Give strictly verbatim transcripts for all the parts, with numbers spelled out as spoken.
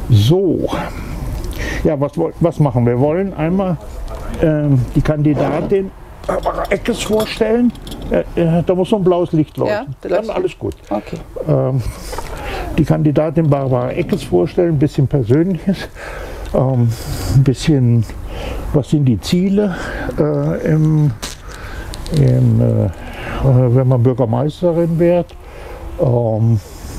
So, ja, was, was machen wir? Wir wollen einmal ähm, die Kandidatin Barbara Eckes vorstellen. Äh, äh, da muss so ein blaues Licht leuchten. Ja, dann alles gut. Okay. Ähm, die Kandidatin Barbara Eckes vorstellen, ein bisschen Persönliches, ähm, ein bisschen, was sind die Ziele äh, im, im, äh, wenn man Bürgermeisterin wird. Ähm,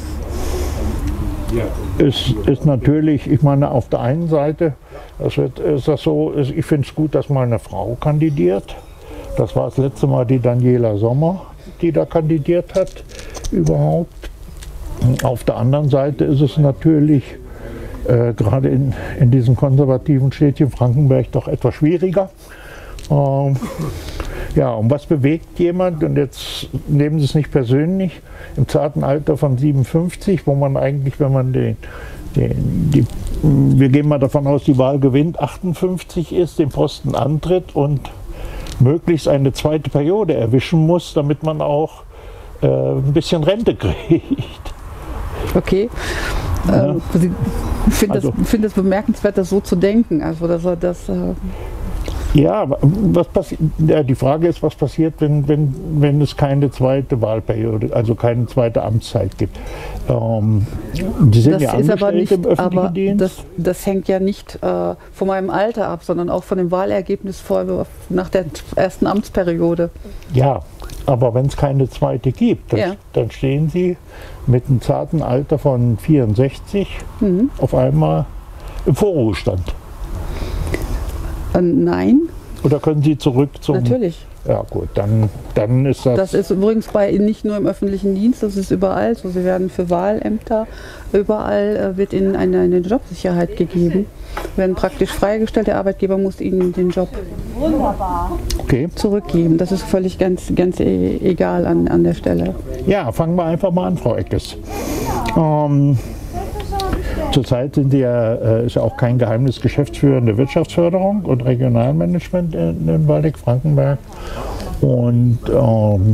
ist, ist natürlich, ich meine, auf der einen Seite, das wird, ist das so, ist, ich finde es gut, dass mal eine Frau kandidiert. Das war das letzte Mal die Daniela Sommer, die da kandidiert hat, überhaupt. Auf der anderen Seite ist es natürlich äh, gerade in, in diesem konservativen Städtchen Frankenberg doch etwas schwieriger. Ähm, ja, und was bewegt jemand, und jetzt nehmen Sie es nicht persönlich, im zarten Alter von siebenundfünfzig, wo man eigentlich, wenn man den, den die, wir gehen mal davon aus, die Wahl gewinnt, achtundfünfzig ist, den Posten antritt und möglichst eine zweite Periode erwischen muss, damit man auch äh, ein bisschen Rente kriegt. Okay. Ja. Ähm, ich finde Also, es find bemerkenswert, das so zu denken. Also, dass er das. Äh ja, was passiert? Ja, die Frage ist, was passiert, wenn, wenn, wenn es keine zweite Wahlperiode, also keine zweite Amtszeit gibt. Ähm, die sind das ja ist aber angestellt nicht, im öffentlichen aber Dienst. das, das hängt ja nicht äh, von meinem Alter ab, sondern auch von dem Wahlergebnis vor, nach der ersten Amtsperiode. Ja, aber wenn es keine zweite gibt, dann, Ja. dann stehen Sie mit einem zarten Alter von vierundsechzig Mhm. auf einmal im Vorruhestand. Äh, nein, Oder können Sie zurück zum... natürlich. Ja gut, dann, dann ist das... Das ist übrigens bei nicht nur im öffentlichen Dienst, das ist überall so. Sie werden für Wahlämter, überall äh, wird ihnen eine, eine Jobsicherheit gegeben. Werden praktisch freigestellt, der Arbeitgeber muss ihnen den Job Okay. zurückgeben. Das ist völlig ganz, ganz e egal an, an der Stelle. Ja, fangen wir einfach mal an, Frau Eckes. Ähm, Zurzeit sind Sie ja, äh, ist ja auch kein Geheimnis, geschäftsführende Wirtschaftsförderung und Regionalmanagement in, in Waldeck-Frankenberg. Und ähm,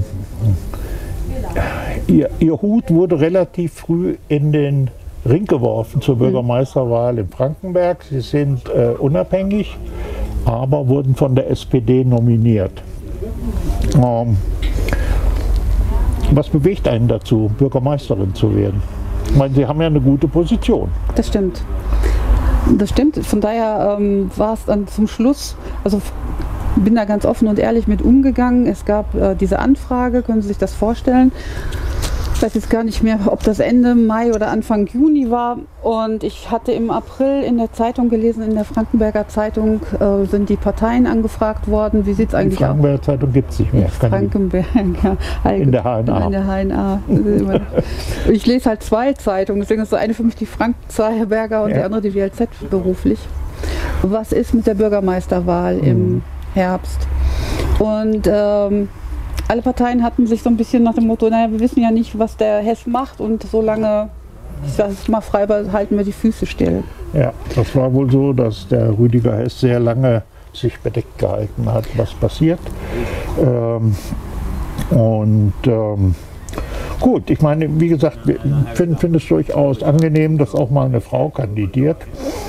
ihr, ihr Hut wurde relativ früh in den Ring geworfen zur Bürgermeisterwahl in Frankenberg. Sie sind äh, unabhängig, aber wurden von der S P D nominiert. Ähm, was bewegt einen dazu, Bürgermeisterin zu werden? Ich meine, Sie haben ja eine gute Position. Das stimmt. Das stimmt. Von daher ähm, war es dann zum Schluss, also bin da ganz offen und ehrlich mit umgegangen. Es gab äh, diese Anfrage, können Sie sich das vorstellen? Ich weiß jetzt gar nicht mehr, ob das Ende Mai oder Anfang Juni war. Und ich hatte im April in der Zeitung gelesen, in der Frankenberger Zeitung äh, sind die Parteien angefragt worden. Wie sieht es eigentlich Die aus? Frankenberger Zeitung gibt es nicht mehr. Frankenberger. In der H N A. In der H N A. Ich lese halt zwei Zeitungen, deswegen ist so eine für mich die Frankenberger und Ja. die andere die W L Z beruflich. Was ist mit der Bürgermeisterwahl im Mhm. Herbst? Und ähm, alle Parteien hatten sich so ein bisschen nach dem Motto, naja, wir wissen ja nicht, was der Hess macht und solange, ich sage es mal frei, halten wir die Füße still. Ja, das war wohl so, dass der Rüdiger Hess sehr lange sich bedeckt gehalten hat, was passiert. Ähm, und ähm, gut, ich meine, wie gesagt, ich finde find es durchaus angenehm, dass auch mal eine Frau kandidiert.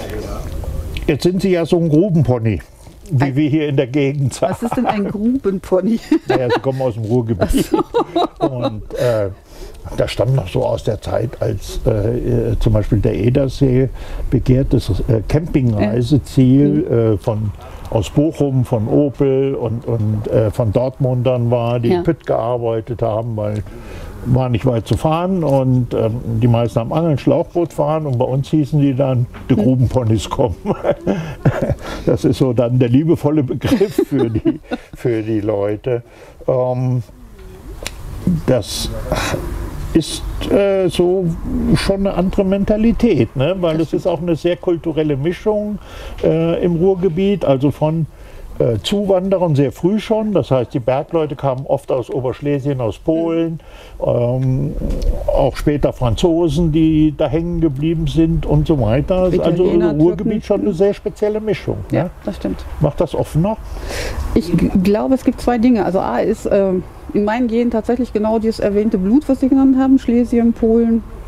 Jetzt sind Sie ja so ein Grubenpony, wie Ein- wir hier in der Gegend sagen. Was ist denn ein Grubenpony? Naja, Sie kommen aus dem Ruhrgebiet. So. Und äh, das stammt noch so aus der Zeit, als äh, äh, zum Beispiel der Edersee begehrtes äh, Campingreiseziel äh, von, aus Bochum, von Opel und, und äh, von Dortmundern war, die Ja. in Pütt gearbeitet haben, weil war nicht weit zu fahren und ähm, die meisten haben Angeln, Schlauchboot fahren und bei uns hießen die dann, die Grubenponys kommen. Das ist so dann der liebevolle Begriff für die, für die Leute. Ähm, das ist äh, so schon eine andere Mentalität, ne? Weil es ist auch eine sehr kulturelle Mischung äh, im Ruhrgebiet, also von äh, Zuwanderern sehr früh schon. Das heißt, die Bergleute kamen oft aus Oberschlesien, aus Polen, ähm, auch später Franzosen, die da hängen geblieben sind und so weiter. Also Italiener, im Ruhrgebiet Türken. schon eine sehr spezielle Mischung. Ja, Ne? das stimmt. Macht das offener? Ich g- glaube, es gibt zwei Dinge. Also A ist ähm, in meinen Genen tatsächlich genau dieses erwähnte Blut, was Sie genannt haben, Schlesien, Polen,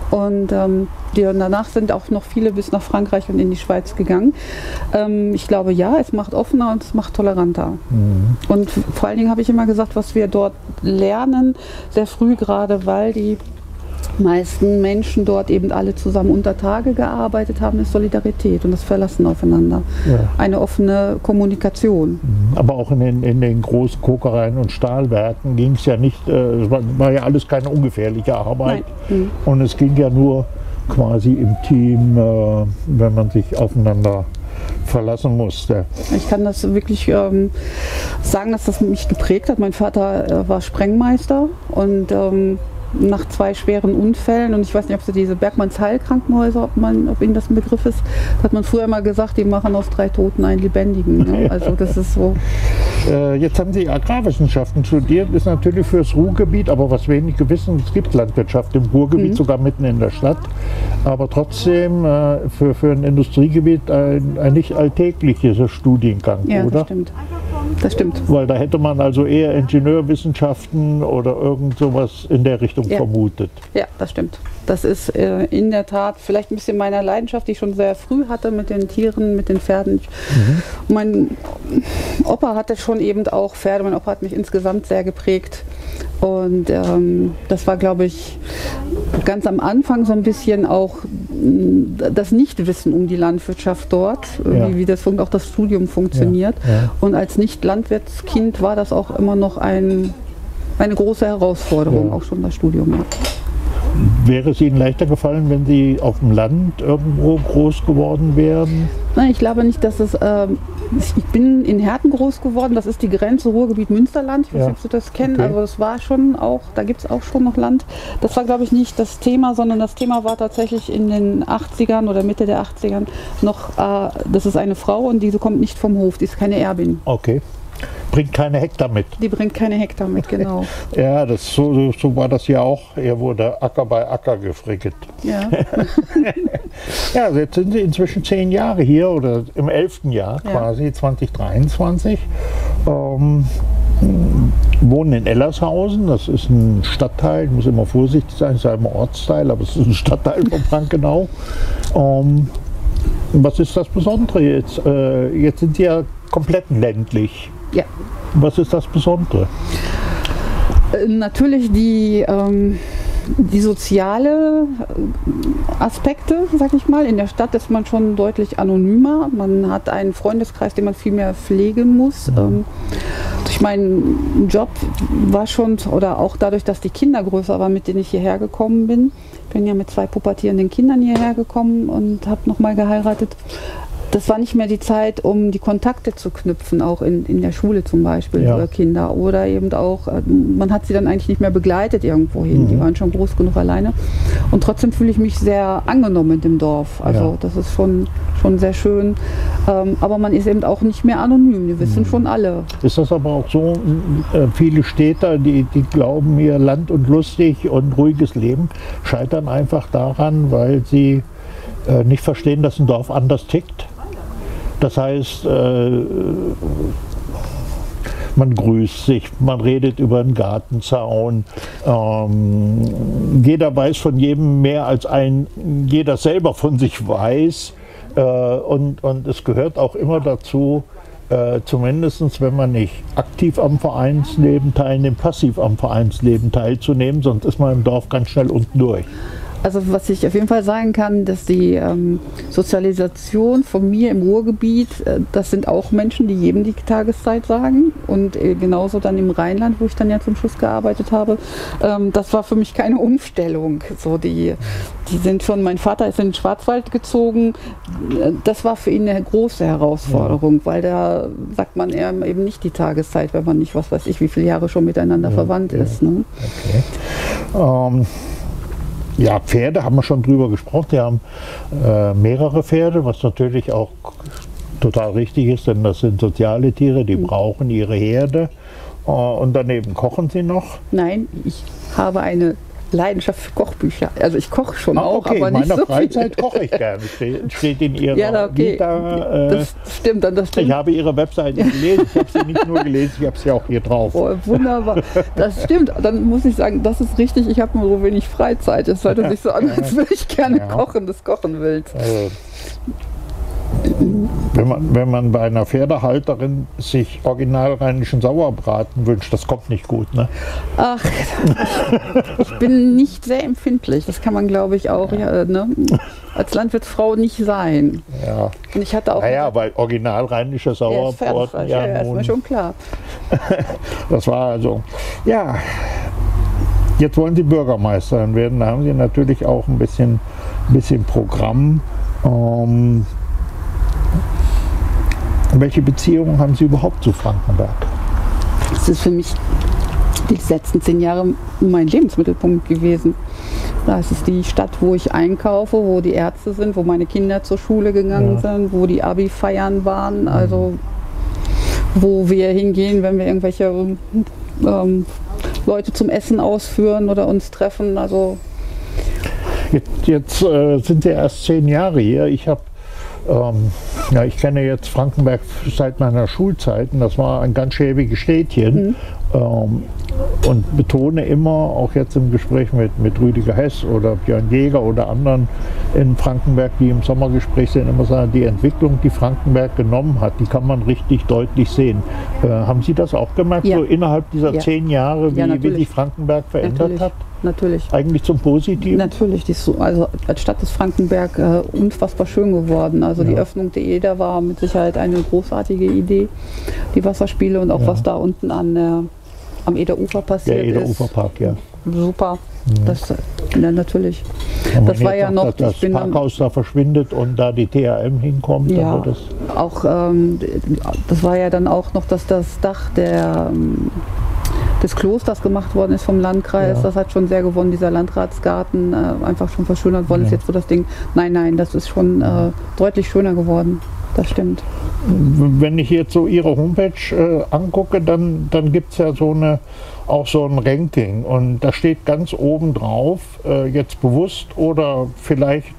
Und ähm, die, danach sind auch noch viele bis nach Frankreich und in die Schweiz gegangen. Ähm, ich glaube, ja, es macht offener und es macht toleranter. Mhm. Und vor allen Dingen habe ich immer gesagt, was wir dort lernen, sehr früh gerade, weil die meisten Menschen dort eben alle zusammen unter Tage gearbeitet haben, ist Solidarität und das Verlassen aufeinander. Ja. Eine offene Kommunikation. Aber auch in den, in den großen Kokereien und Stahlwerken ging es ja nicht, äh, es war, war ja alles keine ungefährliche Arbeit. Mhm. Und es ging ja nur quasi im Team, äh, wenn man sich aufeinander verlassen musste. Ich kann das wirklich ähm, sagen, dass das mich geprägt hat. Mein Vater äh, war Sprengmeister und ähm, nach zwei schweren Unfällen, und ich weiß nicht, ob Sie diese Bergmanns-Heil-Krankenhäuser, ob, man, ob Ihnen das ein Begriff ist, hat man früher immer gesagt, die machen aus drei Toten einen Lebendigen. Ne? Also das ist so. Äh, jetzt haben Sie Agrarwissenschaften studiert, ist natürlich fürs Ruhrgebiet, aber was wenige wissen, es gibt Landwirtschaft im Ruhrgebiet, mhm. sogar mitten in der Stadt, aber trotzdem äh, für, für ein Industriegebiet ein, ein nicht alltäglicher Studiengang, ja, oder? Das stimmt. Das stimmt. Weil da hätte man also eher Ingenieurwissenschaften oder irgend sowas in der Richtung ja. vermutet. Ja, das stimmt. Das ist äh, in der Tat vielleicht ein bisschen meiner Leidenschaft, die ich schon sehr früh hatte mit den Tieren, mit den Pferden. Mhm. Mein Opa hatte schon eben auch Pferde. Mein Opa hat mich insgesamt sehr geprägt. Und ähm, das war, glaube ich, ganz am Anfang so ein bisschen auch das Nichtwissen um die Landwirtschaft dort, ja. wie, wie das auch das Studium funktioniert. Ja. Ja. Und als Nicht-Landwirtskind war das auch immer noch ein, eine große Herausforderung, ja. auch schon das Studium. Ja. Wäre es Ihnen leichter gefallen, wenn Sie auf dem Land irgendwo groß geworden wären? Nein, ich glaube nicht, dass es. Ähm, ich bin in Herten groß geworden, das ist die Grenze Ruhrgebiet-Münsterland. Ich weiß nicht, ja. ob Sie das kennen, okay. also das war schon auch, da gibt es auch schon noch Land. Das war, glaube ich, nicht das Thema, sondern das Thema war tatsächlich in den achtzigern oder Mitte der achtzigern noch, äh, das ist eine Frau und diese kommt nicht vom Hof, die ist keine Erbin. Okay. Bringt keine Hektar mit. Die bringt keine Hektar mit, genau. Ja, das, so, so war das ja auch. Hier wurde Acker bei Acker gefrickelt. Ja. Ja, also jetzt sind Sie inzwischen zehn Jahre hier oder im elften Jahr ja. quasi, zwanzig dreiundzwanzig. Ähm, wohnen in Ellershausen, das ist ein Stadtteil, ich muss immer vorsichtig sein, es ist ein Ortsteil, aber es ist ein Stadtteil von Frankenau. Ähm, was ist das Besondere jetzt? Äh, jetzt sind Sie ja komplett ländlich. Ja. Was ist das Besondere? Äh, natürlich die, ähm, die soziale Aspekte, sag ich mal. In der Stadt ist man schon deutlich anonymer. Man hat einen Freundeskreis, den man viel mehr pflegen muss. Mhm. Ähm, durch meinen Job war schon, oder auch dadurch, dass die Kinder größer waren, mit denen ich hierher gekommen bin. Ich bin ja mit zwei pubertierenden Kindern hierher gekommen und habe nochmal geheiratet. Das war nicht mehr die Zeit, um die Kontakte zu knüpfen, auch in, in der Schule zum Beispiel, ja. für Kinder. Oder eben auch, man hat sie dann eigentlich nicht mehr begleitet irgendwo hin. Mhm. Die waren schon groß genug alleine. Und trotzdem fühle ich mich sehr angenommen in dem Dorf. Also ja. das ist schon, schon sehr schön. Ähm, aber man ist eben auch nicht mehr anonym, die wissen mhm. schon alle. Ist das aber auch so, äh, viele Städter, die, die glauben, ihr Land und lustig und ruhiges Leben, scheitern einfach daran, weil sie äh, nicht verstehen, dass ein Dorf anders tickt. Das heißt, äh, man grüßt sich, man redet über einen Gartenzaun, ähm, jeder weiß von jedem mehr als ein, jeder selber von sich weiß äh, und, und es gehört auch immer dazu, äh, zumindest wenn man nicht aktiv am Vereinsleben teilnimmt, passiv am Vereinsleben teilzunehmen, sonst ist man im Dorf ganz schnell unten durch. Also was ich auf jeden Fall sagen kann, dass die ähm, Sozialisation von mir im Ruhrgebiet, äh, das sind auch Menschen, die jedem die Tageszeit sagen und äh, genauso dann im Rheinland, wo ich dann ja zum Schluss gearbeitet habe, ähm, das war für mich keine Umstellung. So die, die sind schon, mein Vater ist in den Schwarzwald gezogen, das war für ihn eine große Herausforderung, ja. weil da sagt man eher eben nicht die Tageszeit, wenn man nicht, was weiß ich, wie viele Jahre schon miteinander ja, verwandt ja. ist. Ne? Okay. Um Ja, Pferde haben wir schon drüber gesprochen. Die haben äh, mehrere Pferde, was natürlich auch total richtig ist, denn das sind soziale Tiere, die mhm. brauchen ihre Herde. Äh, und daneben kochen sie noch? Nein, ich habe eine Leidenschaft für Kochbücher. Also ich koche schon ah, auch, okay. aber nicht in meiner so Freizeit viel. koche ich gerne. Steht, steht in Ihrer Ja, okay. Vita. Äh, das stimmt, dann das stimmt. Ich habe Ihre Webseite gelesen. Ich habe sie nicht nur gelesen, ich habe sie auch hier drauf. Oh, wunderbar. Das stimmt. Dann muss ich sagen, das ist richtig. Ich habe nur so wenig Freizeit. Es hört sich so an, als würde ich gerne Ja. kochen des Kochenwillens. Also, wenn man, wenn man bei einer Pferdehalterin sich originalrheinischen Sauerbraten wünscht, das kommt nicht gut, ne? Ach, ich bin nicht sehr empfindlich. Das kann man, glaube ich, auch ja, ne? als Landwirtsfrau nicht sein. Ja. Und ich hatte auch. Naja, weil originalrheinische Sauerbraten, ja, ja, ja, ist nun, mir schon klar. das war also, ja. Jetzt wollen Sie Bürgermeisterin werden, da haben Sie natürlich auch ein bisschen, ein bisschen Programm. Ähm, welche Beziehungen haben Sie überhaupt zu Frankenberg? Das ist für mich die letzten zehn Jahre mein Lebensmittelpunkt gewesen. Das ist die Stadt, wo ich einkaufe, wo die Ärzte sind, wo meine Kinder zur Schule gegangen Ja. sind, wo die Abi-Feiern waren, also wo wir hingehen, wenn wir irgendwelche ähm, Leute zum Essen ausführen oder uns treffen. Also Jetzt, jetzt äh, sind Sie erst zehn Jahre hier. Ich habe, ähm, ja, ich kenne jetzt Frankenberg seit meiner Schulzeit und das war ein ganz schäbiges Städtchen. Mhm. Ähm, und betone immer, auch jetzt im Gespräch mit, mit Rüdiger Hess oder Björn Jäger oder anderen in Frankenberg, die im Sommergespräch sind, immer sagen, die Entwicklung, die Frankenberg genommen hat, die kann man richtig deutlich sehen. Äh, haben Sie das auch gemerkt, Ja. so innerhalb dieser Ja. zehn Jahre, wie, Ja, wie natürlich. sich Frankenberg verändert natürlich, hat? natürlich. Eigentlich zum Positiven? Natürlich, die ist so, also als Stadt ist Frankenberg äh, unfassbar schön geworden. Also die Ja. Öffnung der Eder war mit Sicherheit eine großartige Idee. Die Wasserspiele und auch Ja. was da unten an der, am Ederufer passiert Der ist. Ederuferpark, ja. Super. Das, ja, natürlich. Und Das wenn war jetzt ja noch, das ich bin dann- Parkhaus da verschwindet und da die T H M hinkommt, dann Ja, wird das. auch ähm, das war ja dann auch noch, dass das Dach der, ähm, des Klosters gemacht worden ist vom Landkreis. Ja. Das hat schon sehr gewonnen, dieser Landratsgarten äh, einfach schon verschönert worden ist. Ja. Jetzt so das Ding, nein, nein, das ist schon äh, deutlich schöner geworden. Das stimmt. Wenn ich jetzt so Ihre Homepage äh, angucke, dann, dann gibt es ja so eine, auch so ein Ranking und da steht ganz oben drauf, äh, jetzt bewusst oder vielleicht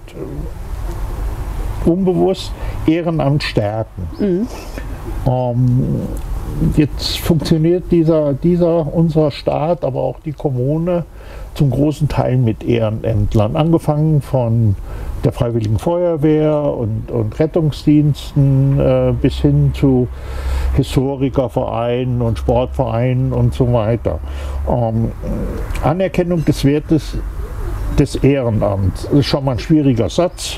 äh, unbewusst, Ehrenamt stärken. Mhm. Ähm, jetzt funktioniert dieser, dieser, unser Staat, aber auch die Kommune zum großen Teil mit Ehrenämtlern, angefangen von der Freiwilligen Feuerwehr und, und Rettungsdiensten äh, bis hin zu Historikervereinen und Sportvereinen und so weiter. Ähm, Anerkennung des Wertes des Ehrenamts, das ist schon mal ein schwieriger Satz.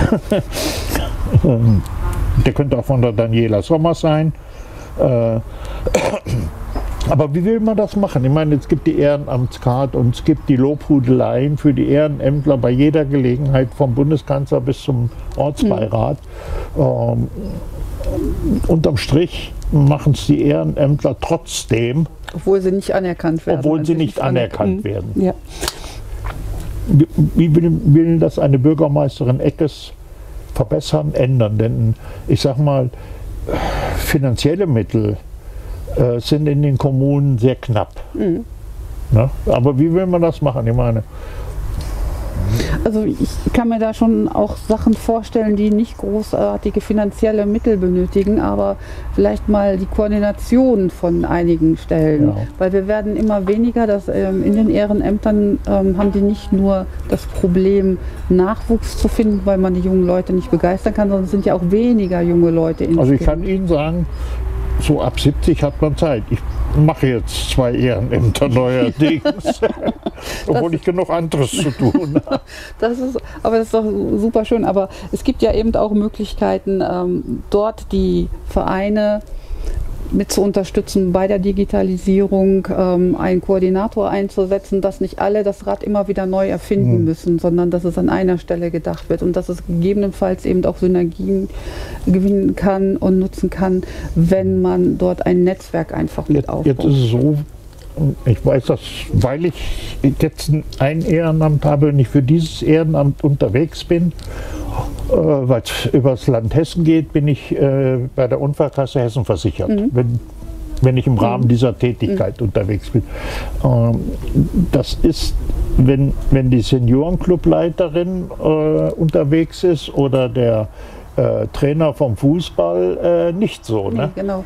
Der könnte auch von der Daniela Sommer sein. Äh, aber wie will man das machen? Ich meine, es gibt die Ehrenamtskarte und es gibt die Lobhudeleien für die Ehrenämtler bei jeder Gelegenheit, vom Bundeskanzler bis zum Ortsbeirat. Mhm. Ähm, unterm Strich machen es die Ehrenämtler trotzdem, Obwohl sie nicht anerkannt werden. obwohl Also sie nicht anerkannt Mhm. werden. Ja. Wie, wie will, will das eine Bürgermeisterin Eckes verbessern, ändern? Denn ich sag mal, finanzielle Mittel äh, sind in den Kommunen sehr knapp. Mhm. Ne? Aber wie will man das machen? Ich meine, Also ich kann mir da schon auch Sachen vorstellen, die nicht großartige finanzielle Mittel benötigen, aber vielleicht mal die Koordination von einigen Stellen. Ja. Weil wir werden immer weniger, dass, ähm, in den Ehrenämtern ähm, haben die nicht nur das Problem, Nachwuchs zu finden, weil man die jungen Leute nicht begeistern kann, sondern es sind ja auch weniger junge Leute in also ich kann Ihnen sagen, so ab siebzig hat man Zeit. Ich mache jetzt zwei Ehrenämter neuerdings, obwohl ich genug anderes zu tun habe. Das ist, aber das ist doch super schön. Aber es gibt ja eben auch Möglichkeiten, ähm, dort die Vereine mit zu unterstützen bei der Digitalisierung, ähm, einen Koordinator einzusetzen, dass nicht alle das Rad immer wieder neu erfinden Mhm. müssen, sondern dass es an einer Stelle gedacht wird und dass es gegebenenfalls eben auch Synergien gewinnen kann und nutzen kann, wenn man dort ein Netzwerk einfach mit Jetzt, aufbaut. jetzt ist es so, ich weiß das, weil ich jetzt ein Ehrenamt habe und ich für dieses Ehrenamt unterwegs bin, äh, weil es übers Land Hessen geht, bin ich äh, bei der Unfallkasse Hessen versichert. Mhm. Wenn wenn ich im Rahmen Mhm. dieser Tätigkeit mhm. unterwegs bin. Ähm, das ist, wenn, wenn die Seniorenclubleiterin äh, unterwegs ist oder der äh, Trainer vom Fußball, äh, nicht so. Nee, ne? Genau.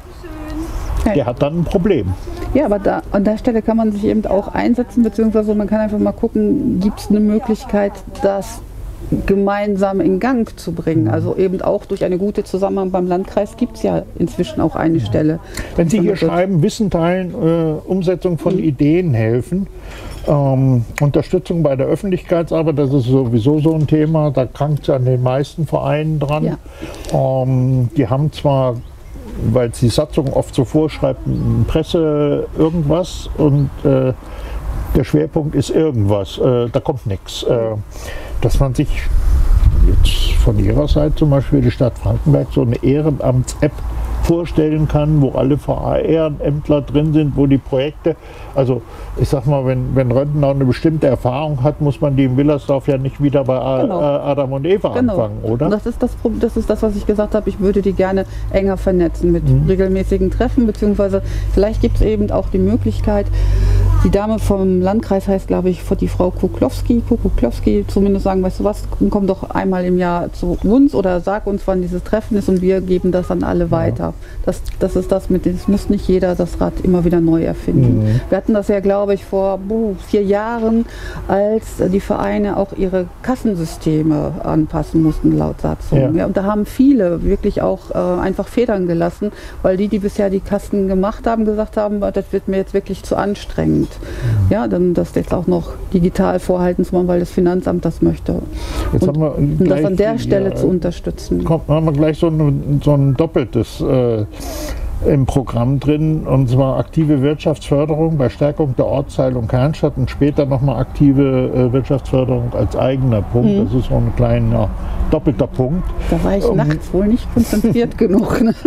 Der hat dann ein Problem. Ja, aber da, an der Stelle kann man sich eben auch einsetzen, beziehungsweise man kann einfach mal gucken, gibt es eine Möglichkeit, das gemeinsam in Gang zu bringen. Also eben auch durch eine gute Zusammenarbeit beim Landkreis gibt es ja inzwischen auch eine Stelle. Wenn Sie hier schreiben, Wissen teilen, äh, Umsetzung von mhm. Ideen helfen, ähm, Unterstützung bei der Öffentlichkeitsarbeit, das ist sowieso so ein Thema, da krankt es an den meisten Vereinen dran. Ja. Ähm, die haben zwar, weil die Satzung oft so vorschreibt, Presse irgendwas und äh, der Schwerpunkt ist irgendwas, äh, da kommt nichts. Äh, dass man sich jetzt von Ihrer Seite zum Beispiel die Stadt Frankenberg so eine Ehrenamts-App vorstellen kann, wo alle Ehrenämtler drin sind, wo die Projekte, also ich sag mal, wenn, wenn Röntgenau eine bestimmte Erfahrung hat, muss man die in Willersdorf ja nicht wieder bei genau. Adam und Eva genau. anfangen, oder? Und das ist das, das ist das, was ich gesagt habe, ich würde die gerne enger vernetzen mit mhm. regelmäßigen Treffen, beziehungsweise vielleicht gibt es eben auch die Möglichkeit, die Dame vom Landkreis heißt, glaube ich, die Frau Kuklowski, Kuklowski, zumindest sagen, weißt du was, komm doch einmal im Jahr zu uns oder sag uns, wann dieses Treffen ist und wir geben das an alle ja. weiter. Das, das ist das mit dem, es muss nicht jeder das Rad immer wieder neu erfinden. Mhm. Wir hatten das ja, glaube ich, vor boah, vier Jahren, als die Vereine auch ihre Kassensysteme anpassen mussten, laut Satzung. Ja. Ja, und da haben viele wirklich auch äh, einfach Federn gelassen, weil die, die bisher die Kassen gemacht haben, gesagt haben, das wird mir jetzt wirklich zu anstrengend. Mhm. Ja, dann das jetzt auch noch digital vorhalten zu machen, weil das Finanzamt das möchte. Jetzt und, haben wir und das an der die, Stelle ja, zu unterstützen. Kommt, haben wir gleich so ein, so ein doppeltes äh, im Programm drin, und zwar aktive Wirtschaftsförderung bei Stärkung der Ortsteilung Kernstadt und später nochmal aktive äh, Wirtschaftsförderung als eigener Punkt. Mhm. Das ist so ein kleiner doppelter Punkt. Da war ich um, nachts wohl nicht konzentriert genug. Ne?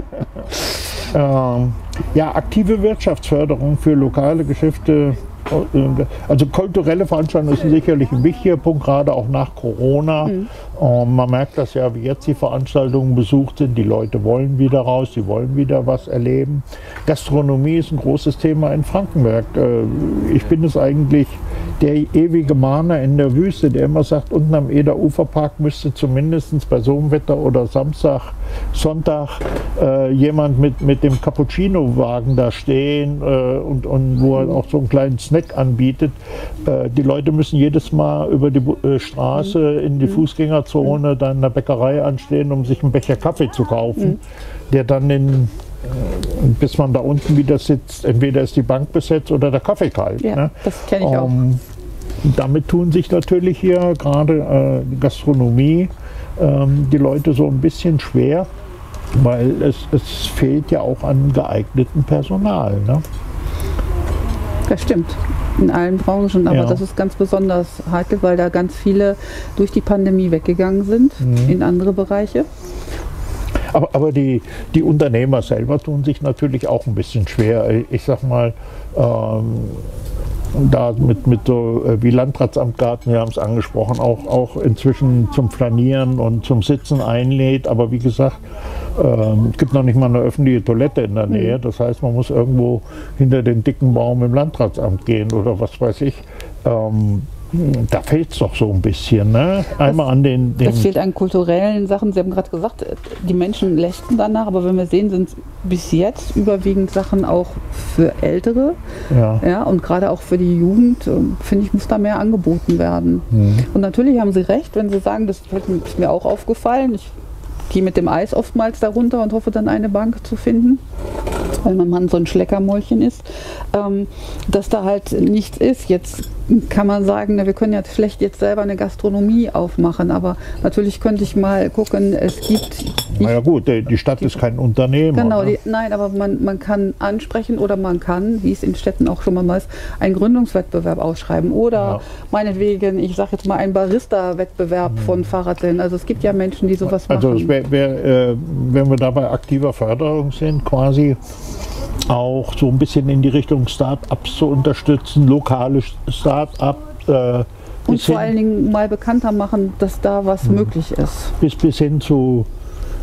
ähm, ja, aktive Wirtschaftsförderung für lokale Geschäfte. Also kulturelle Veranstaltungen ist sicherlich ein wichtiger Punkt, gerade auch nach Corona. Mhm. Ähm, man merkt das ja, wie jetzt die Veranstaltungen besucht sind. Die Leute wollen wieder raus, die wollen wieder was erleben. Gastronomie ist ein großes Thema in Frankenberg. Äh, ich bin es eigentlich der ewige Mahner in der Wüste, der immer sagt, unten am Eder-Uferpark müsste zumindest bei so einem Wetter oder Samstag, Sonntag äh, jemand mit, mit dem Cappuccino-Wagen da stehen äh, und, und wo er auch so einen kleinen Snack anbietet. Äh, die Leute müssen jedes Mal über die äh, Straße in die Fußgängerzone dann in der Bäckerei anstehen, um sich einen Becher Kaffee zu kaufen, mhm. der dann in bis man da unten wieder sitzt, entweder ist die Bank besetzt oder der Kaffee kalt. Ja, ne? Das kenne ich auch. Ähm, damit tun sich natürlich hier gerade äh, Gastronomie ähm, die Leute so ein bisschen schwer, weil es, es fehlt ja auch an geeignetem Personal. Ne? Das stimmt. In allen Branchen, aber ja. das ist ganz besonders heikel, weil da ganz viele durch die Pandemie weggegangen sind mhm. in andere Bereiche. Aber, aber die, die Unternehmer selber tun sich natürlich auch ein bisschen schwer. Ich sag mal, ähm, da mit, mit so wie Landratsamtgarten, wir haben es angesprochen, auch, auch inzwischen zum Flanieren und zum Sitzen einlädt. Aber wie gesagt, ähm, es gibt noch nicht mal eine öffentliche Toilette in der Nähe. Das heißt, man muss irgendwo hinter den dicken Baum im Landratsamt gehen oder was weiß ich. Ähm, Da fehlt es doch so ein bisschen, ne? Einmal das, an den, den... Das fehlt an kulturellen Sachen. Sie haben gerade gesagt, die Menschen lächten danach, aber wenn wir sehen, sind bis jetzt überwiegend Sachen auch für Ältere. Ja. Ja, und gerade auch für die Jugend, finde ich, muss da mehr angeboten werden. Mhm. Und natürlich haben Sie recht, wenn Sie sagen, das ist mir auch aufgefallen. Ich gehe mit dem Eis oftmals darunter und hoffe dann eine Bank zu finden, weil mein Mann so ein Schleckermäulchen ist, ähm, dass da halt nichts ist. Jetzt kann man sagen, na, wir können ja schlecht jetzt selber eine Gastronomie aufmachen, aber natürlich könnte ich mal gucken, es gibt... Na ja gut, die Stadt die, ist kein Unternehmen. Genau, die, nein, aber man, man kann ansprechen oder man kann, wie es in Städten auch schon mal ist, einen Gründungswettbewerb ausschreiben oder ja. meinetwegen, ich sage jetzt mal, einen Barista-Wettbewerb mhm. von Fahrradrennen. Also es gibt ja Menschen, die sowas also machen. Also wär, wär, äh, wenn wir da bei aktiver Förderung sind, quasi auch so ein bisschen in die Richtung Start-ups zu unterstützen, lokale Start-ups. Äh, und vor allen Dingen mal bekannter machen, dass da was hm. möglich ist. Bis, bis hin zu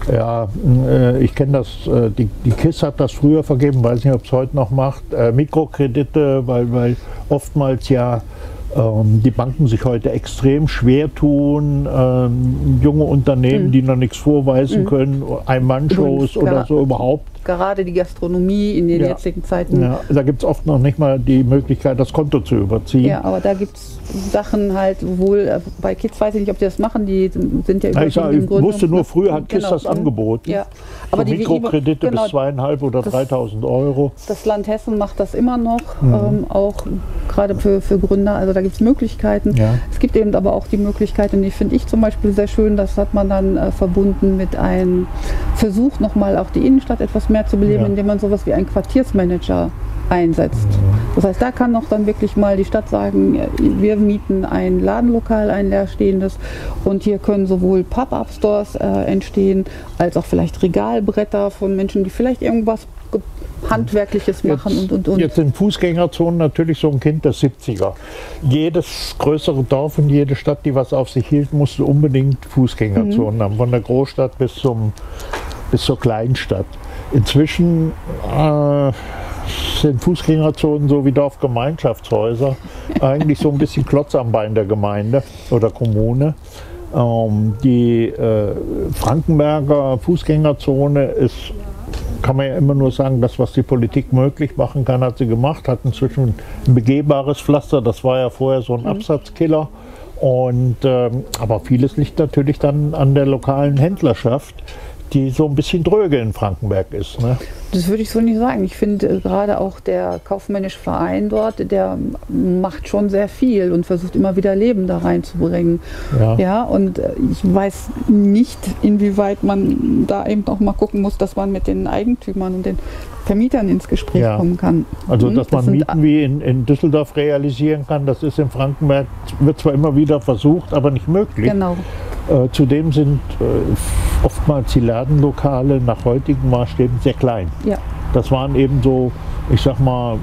Ja, äh, ich kenne das, äh, die, die K I S hat das früher vergeben, weiß nicht, ob es heute noch macht, äh, Mikrokredite, weil, weil oftmals ja ähm, die Banken sich heute extrem schwer tun, ähm, junge Unternehmen, mhm. die noch nichts vorweisen mhm. können, Ein-Mann-Shows oder so überhaupt. Gerade die Gastronomie in den ja. jetzigen Zeiten. Ja, da gibt es oft noch nicht mal die Möglichkeit, das Konto zu überziehen. Ja, aber da gibt es Sachen halt wohl, bei Kids weiß ich nicht, ob die das machen, die sind ja überwiegend ja, ich, ich wusste nur, früher hat K I S genau. das angeboten. Ja. Aber so die Mikrokredite genau, bis zweieinhalb oder dreitausend Euro. Das Land Hessen macht das immer noch, mhm. ähm, auch gerade für, für Gründer, also da gibt es Möglichkeiten. Ja. Es gibt eben aber auch die Möglichkeit, und die finde ich zum Beispiel sehr schön, das hat man dann äh, verbunden mit einem Versuch, nochmal auch die Innenstadt etwas mehr zu beleben, ja. indem man sowas wie einen Quartiersmanager einsetzt. Das heißt, da kann auch dann wirklich mal die Stadt sagen, wir mieten ein Ladenlokal, ein leerstehendes, und hier können sowohl Pop-up-Stores äh, entstehen, als auch vielleicht Regalbretter von Menschen, die vielleicht irgendwas Handwerkliches machen jetzt, und, und, und. Jetzt sind Fußgängerzonen natürlich so ein Kind der siebziger. Jedes größere Dorf und jede Stadt, die was auf sich hielt, musste unbedingt Fußgängerzonen mhm. haben, von der Großstadt bis, zum, bis zur Kleinstadt. Inzwischen äh, sind Fußgängerzonen so wie Dorfgemeinschaftshäuser eigentlich so ein bisschen Klotz am Bein der Gemeinde oder Kommune. Ähm, die äh, Frankenberger Fußgängerzone ist, kann man ja immer nur sagen, das, was die Politik möglich machen kann, hat sie gemacht, hat inzwischen ein begehbares Pflaster, das war ja vorher so ein mhm. Absatzkiller. Und, ähm, aber vieles liegt natürlich dann an der lokalen Händlerschaft, die so ein bisschen dröge in Frankenberg ist. Ne? Das würde ich so nicht sagen. Ich finde äh, gerade auch der kaufmännische Verein dort, der macht schon sehr viel und versucht immer wieder Leben da reinzubringen. Ja. Ja, und äh, ich weiß nicht, inwieweit man da eben auch mal gucken muss, dass man mit den Eigentümern und den Vermietern ins Gespräch ja. kommen kann. Also, dass man das Mieten wie in, in Düsseldorf realisieren kann, das ist in Frankenberg, wird zwar immer wieder versucht, aber nicht möglich. Genau. Äh, zudem sind äh, oftmals die Ladenlokale nach heutigen Maßstäben sehr klein. Ja. Das waren eben so, ich sag mal,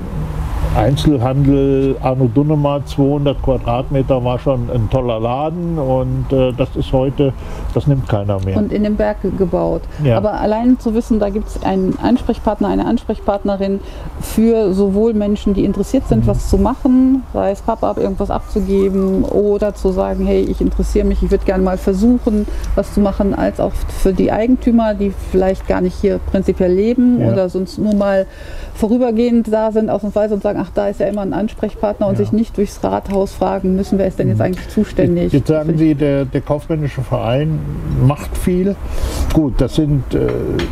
Einzelhandel Anno Dunnemal, zweihundert Quadratmeter war schon ein toller Laden, und äh, das ist heute, das nimmt keiner mehr. Und in den Berg gebaut. Ja. Aber allein zu wissen, da gibt es einen Ansprechpartner, eine Ansprechpartnerin für sowohl Menschen, die interessiert sind, mhm. was zu machen, sei es Pop-up, irgendwas abzugeben, oder zu sagen, hey, ich interessiere mich, ich würde gerne mal versuchen, was zu machen, als auch für die Eigentümer, die vielleicht gar nicht hier prinzipiell leben ja. oder sonst nur mal vorübergehend da sind, ausnahmsweise, und sagen, ach, da ist ja immer ein Ansprechpartner, und ja. sich nicht durchs Rathaus fragen müssen, wer ist denn jetzt eigentlich zuständig. Jetzt sagen Sie, der, der kaufmännische Verein macht viel. Gut, das sind, äh,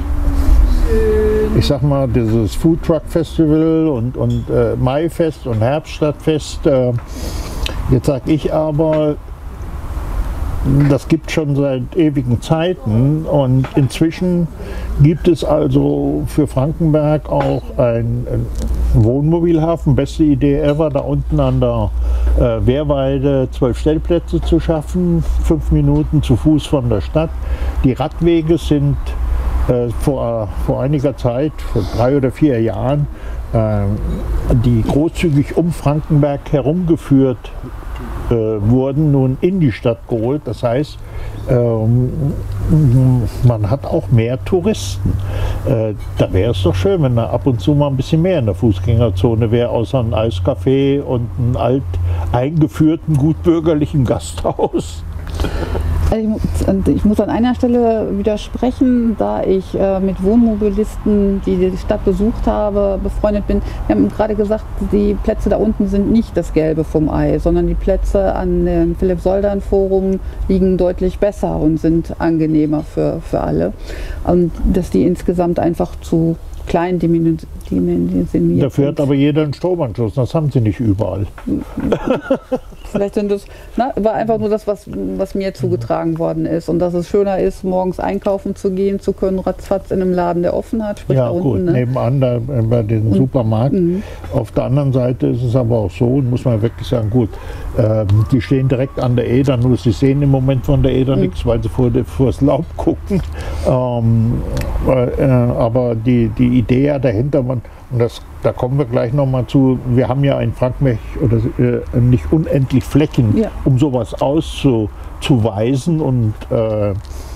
ich sag mal, dieses Food Truck Festival und, und äh, Maifest und Herbststadtfest. Äh, jetzt sage ich aber, das gibt schon seit ewigen Zeiten, und inzwischen gibt es also für Frankenberg auch einen Wohnmobilhafen, beste Idee ever, da unten an der äh, Wehrweide zwölf Stellplätze zu schaffen, fünf Minuten zu Fuß von der Stadt. Die Radwege sind äh, vor, vor einiger Zeit, vor drei oder vier Jahren, äh, die großzügig um Frankenberg herumgeführt wurden, nun in die Stadt geholt. Das heißt, ähm, man hat auch mehr Touristen. Äh, da wäre es doch schön, wenn da ab und zu mal ein bisschen mehr in der Fußgängerzone wäre, außer ein Eiscafé und einem alt eingeführten, gutbürgerlichen Gasthaus. Also ich, ich muss an einer Stelle widersprechen, da ich äh, mit Wohnmobilisten, die die Stadt besucht habe, befreundet bin. Wir haben gerade gesagt, die Plätze da unten sind nicht das Gelbe vom Ei, sondern die Plätze an dem Philipp-Soldern-Forum liegen deutlich besser und sind angenehmer für, für alle. Und dass die insgesamt einfach zu klein dimensioniert. Dafür hat aber jeder einen Stromanschluss, das haben sie nicht überall. Vielleicht sind das, na, war einfach nur das, was, was mir zugetragen worden ist. Und dass es schöner ist, morgens einkaufen zu gehen zu können, ratzfatz in einem Laden, der offen hat. Sprich ja, da unten, gut, ne? nebenan da, bei dem und, Supermarkt. Mhm. Auf der anderen Seite ist es aber auch so, muss man wirklich sagen, gut, äh, die stehen direkt an der Eder, nur sie sehen im Moment von der Eder mhm. nichts, weil sie vor, vor das Laub gucken. Ähm, äh, aber die, die Idee ja dahinter, man, und das, da kommen wir gleich nochmal zu, wir haben ja in Frankenberg oder äh, nicht unendlich Flächen, ja. um sowas auszuweisen, und äh,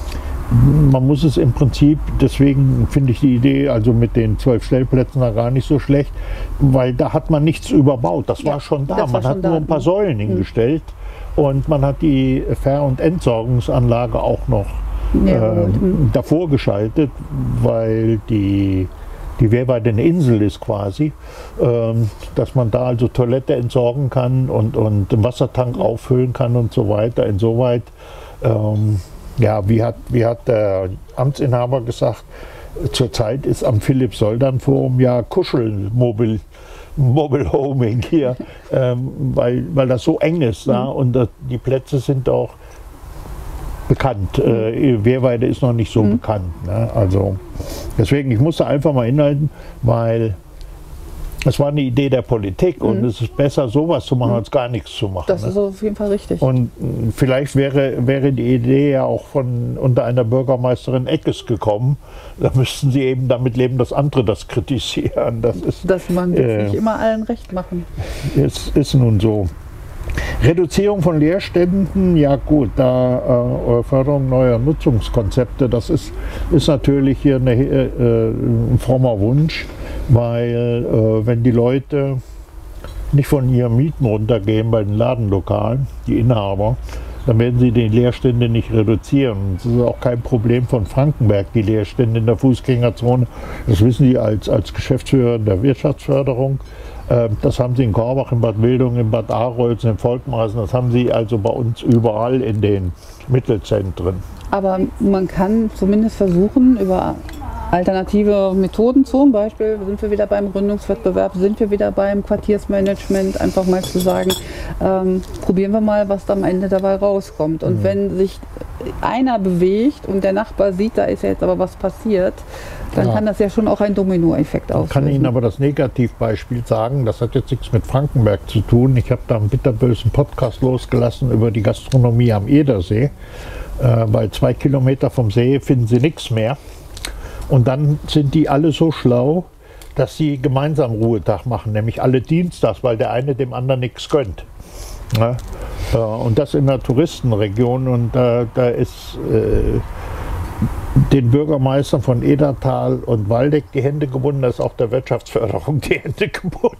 man muss es im Prinzip, deswegen finde ich die Idee also mit den zwölf Stellplätzen da gar nicht so schlecht, weil da hat man nichts überbaut, das ja, war schon da, man hat nur da. ein paar Säulen mhm. hingestellt und man hat die Ver- und Entsorgungsanlage auch noch ja, äh, mhm. davor geschaltet, weil die die Wehrweide eine Insel ist quasi, ähm, dass man da also Toilette entsorgen kann und, und den Wassertank auffüllen kann und so weiter. Insoweit, ähm, ja, wie hat, wie hat der Amtsinhaber gesagt, zurzeit ist am Philipp-Soldan-Forum ja Kuschelmobil. Mobile Homing hier, ähm, weil, weil das so eng ist da mhm. und das, die Plätze sind auch bekannt. Mhm. Äh, Wehrweide ist noch nicht so mhm. bekannt. Ne? Also deswegen, ich musste einfach mal hinhalten, weil es war eine Idee der Politik mhm. und es ist besser, sowas zu machen, mhm. als gar nichts zu machen. Das ne? ist auf jeden Fall richtig. Und vielleicht wäre, wäre die Idee ja auch von unter einer Bürgermeisterin Eckes gekommen. Da müssten sie eben damit leben, dass andere das kritisieren. Das ist, dass man jetzt äh, nicht immer allen recht machen. Es ist nun so. Reduzierung von Leerständen, ja gut, da äh, Förderung neuer Nutzungskonzepte, das ist, ist natürlich hier eine, äh, ein frommer Wunsch, weil äh, wenn die Leute nicht von ihren Mieten runtergehen bei den Ladenlokalen, die Inhaber, dann werden sie die Leerstände nicht reduzieren. Das ist auch kein Problem von Frankenberg, die Leerstände in der Fußgängerzone. Das wissen die als, als Geschäftsführer der Wirtschaftsförderung. Das haben sie in Korbach, in Bad Wildungen, in Bad Arolsen, in Volkmarsen, das haben sie also bei uns überall in den Mittelzentren. Aber man kann zumindest versuchen, über alternative Methoden, zum Beispiel sind wir wieder beim Gründungswettbewerb, sind wir wieder beim Quartiersmanagement, einfach mal zu sagen, ähm, probieren wir mal, was da am Ende dabei rauskommt. Und mhm. wenn sich einer bewegt und der Nachbar sieht, da ist ja jetzt aber was passiert, dann ja. kann das ja schon auch ein Dominoeffekt auslösen. Ich kann Ihnen aber das Negativbeispiel sagen, das hat jetzt nichts mit Frankenberg zu tun. Ich habe da einen bitterbösen Podcast losgelassen über die Gastronomie am Edersee. Äh, bei zwei Kilometer vom See finden Sie nichts mehr. Und dann sind die alle so schlau, dass sie gemeinsam Ruhetag machen, nämlich alle dienstags, weil der eine dem anderen nichts gönnt. Ja? Und das in einer Touristenregion. Und äh, da ist äh, den Bürgermeistern von Edertal und Waldeck die Hände gebunden, da ist auch der Wirtschaftsförderung die Hände gebunden.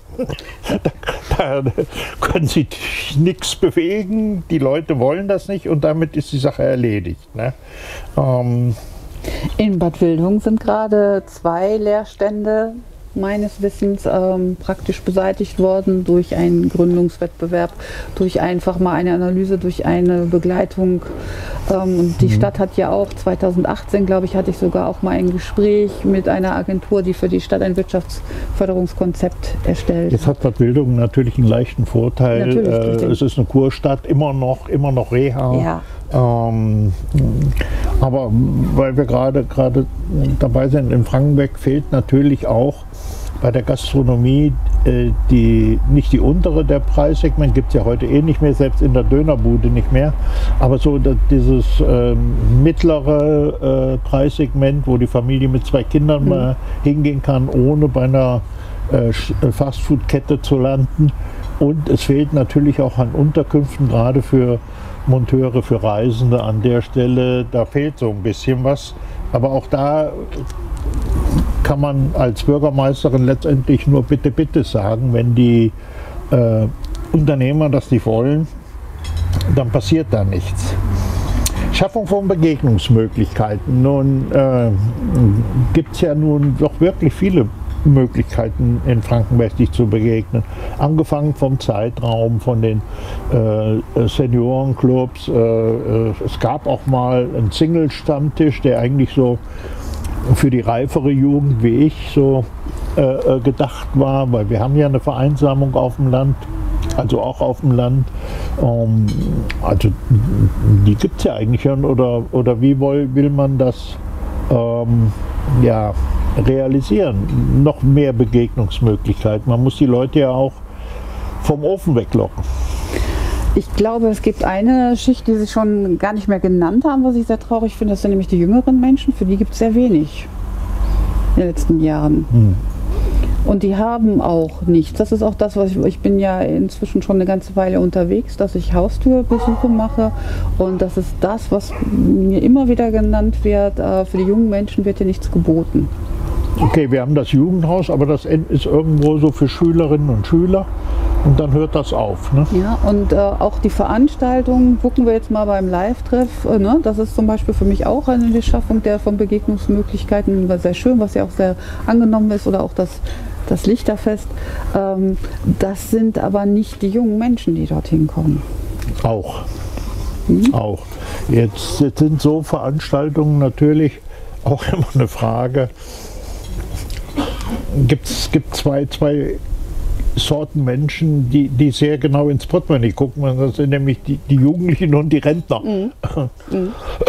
Da, da können sie nichts bewegen, die Leute wollen das nicht und damit ist die Sache erledigt. Ne? Ähm, In Bad Wildungen sind gerade zwei Leerstände meines Wissens ähm, praktisch beseitigt worden durch einen Gründungswettbewerb, durch einfach mal eine Analyse, durch eine Begleitung. Ähm, und die mhm. Stadt hat ja auch zweitausendachtzehn, glaube ich, hatte ich sogar auch mal ein Gespräch mit einer Agentur, die für die Stadt ein Wirtschaftsförderungskonzept erstellt. Jetzt hat Bad Wildungen natürlich einen leichten Vorteil. Äh, es ist eine Kurstadt, immer noch, immer noch Reha. Ja. Ähm, aber weil wir gerade gerade dabei sind, in Frankenberg fehlt natürlich auch bei der Gastronomie äh, die, nicht die untere der Preissegment, gibt es ja heute eh nicht mehr, selbst in der Dönerbude nicht mehr, aber so da, dieses äh, mittlere äh, Preissegment, wo die Familie mit zwei Kindern mhm. mal hingehen kann, ohne bei einer äh, Fastfood-Kette zu landen. Und es fehlt natürlich auch an Unterkünften, gerade für Monteure, für Reisende an der Stelle, da fehlt so ein bisschen was. Aber auch da kann man als Bürgermeisterin letztendlich nur bitte, bitte sagen, wenn die äh, Unternehmer das nicht wollen, dann passiert da nichts. Schaffung von Begegnungsmöglichkeiten. Nun äh, gibt es ja nun doch wirklich viele Möglichkeiten in Frankenberg sich zu begegnen. Angefangen vom Zeitraum, von den äh, Seniorenclubs. Äh, äh, es gab auch mal einen Single-Stammtisch, der eigentlich so für die reifere Jugend wie ich so äh, gedacht war, weil wir haben ja eine Vereinsamung auf dem Land, also auch auf dem Land. Ähm, also die gibt es ja eigentlich schon, oder, oder wie will, will man das ähm, ja, realisieren? Noch mehr Begegnungsmöglichkeiten. Man muss die Leute ja auch vom Ofen weglocken. Ich glaube, es gibt eine Schicht, die Sie schon gar nicht mehr genannt haben, was ich sehr traurig finde. Das sind nämlich die jüngeren Menschen. Für die gibt es sehr wenig in den letzten Jahren. Hm. Und die haben auch nichts. Das ist auch das, was ich, ich bin ja inzwischen schon eine ganze Weile unterwegs, dass ich Haustürbesuche mache. Und das ist das, was mir immer wieder genannt wird. Für die jungen Menschen wird hier nichts geboten. Okay, wir haben das Jugendhaus, aber das ist irgendwo so für Schülerinnen und Schüler. Und dann hört das auf. Ne? Ja, und äh, auch die Veranstaltungen, gucken wir jetzt mal beim Live-Treff. Äh, ne? Das ist zum Beispiel für mich auch eine Schaffung der von Begegnungsmöglichkeiten, war sehr schön, was ja auch sehr angenommen ist. Oder auch das, das Lichterfest. Ähm, das sind aber nicht die jungen Menschen, die dorthin kommen. Auch. Mhm. Auch. Jetzt, jetzt sind so Veranstaltungen natürlich auch immer eine Frage. Gibt's, gibt zwei, zwei Sorten Menschen, die, die sehr genau ins Portemonnaie gucken. Das sind nämlich die, die Jugendlichen und die Rentner. Mhm. Mhm.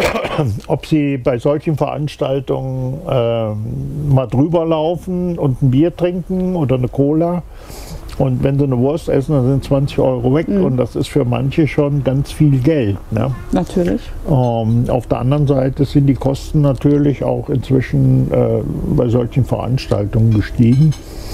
Ob sie bei solchen Veranstaltungen äh, mal drüber laufen und ein Bier trinken oder eine Cola. Und wenn sie eine Wurst essen, dann sind zwanzig Euro weg. Mhm. Und das ist für manche schon ganz viel Geld. Ne? Natürlich. Ähm, auf der anderen Seite sind die Kosten natürlich auch inzwischen äh, bei solchen Veranstaltungen gestiegen.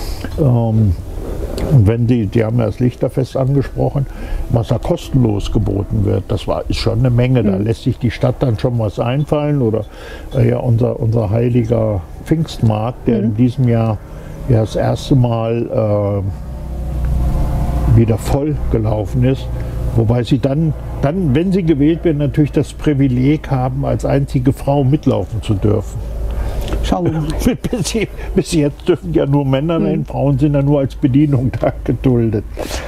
Ähm, Und wenn die, die haben ja das Lichterfest angesprochen, was da kostenlos geboten wird, das war, ist schon eine Menge. Da mhm. lässt sich die Stadt dann schon was einfallen. Oder äh, ja, unser, unser heiliger Pfingstmarkt, der mhm. in diesem Jahr ja das erste Mal äh, wieder voll gelaufen ist. Wobei sie dann, dann, wenn sie gewählt werden, natürlich das Privileg haben, als einzige Frau mitlaufen zu dürfen. Schauen wir mal. bis, bis jetzt dürfen ja nur Männer rein, mhm. Frauen sind ja nur als Bedienung da geduldet.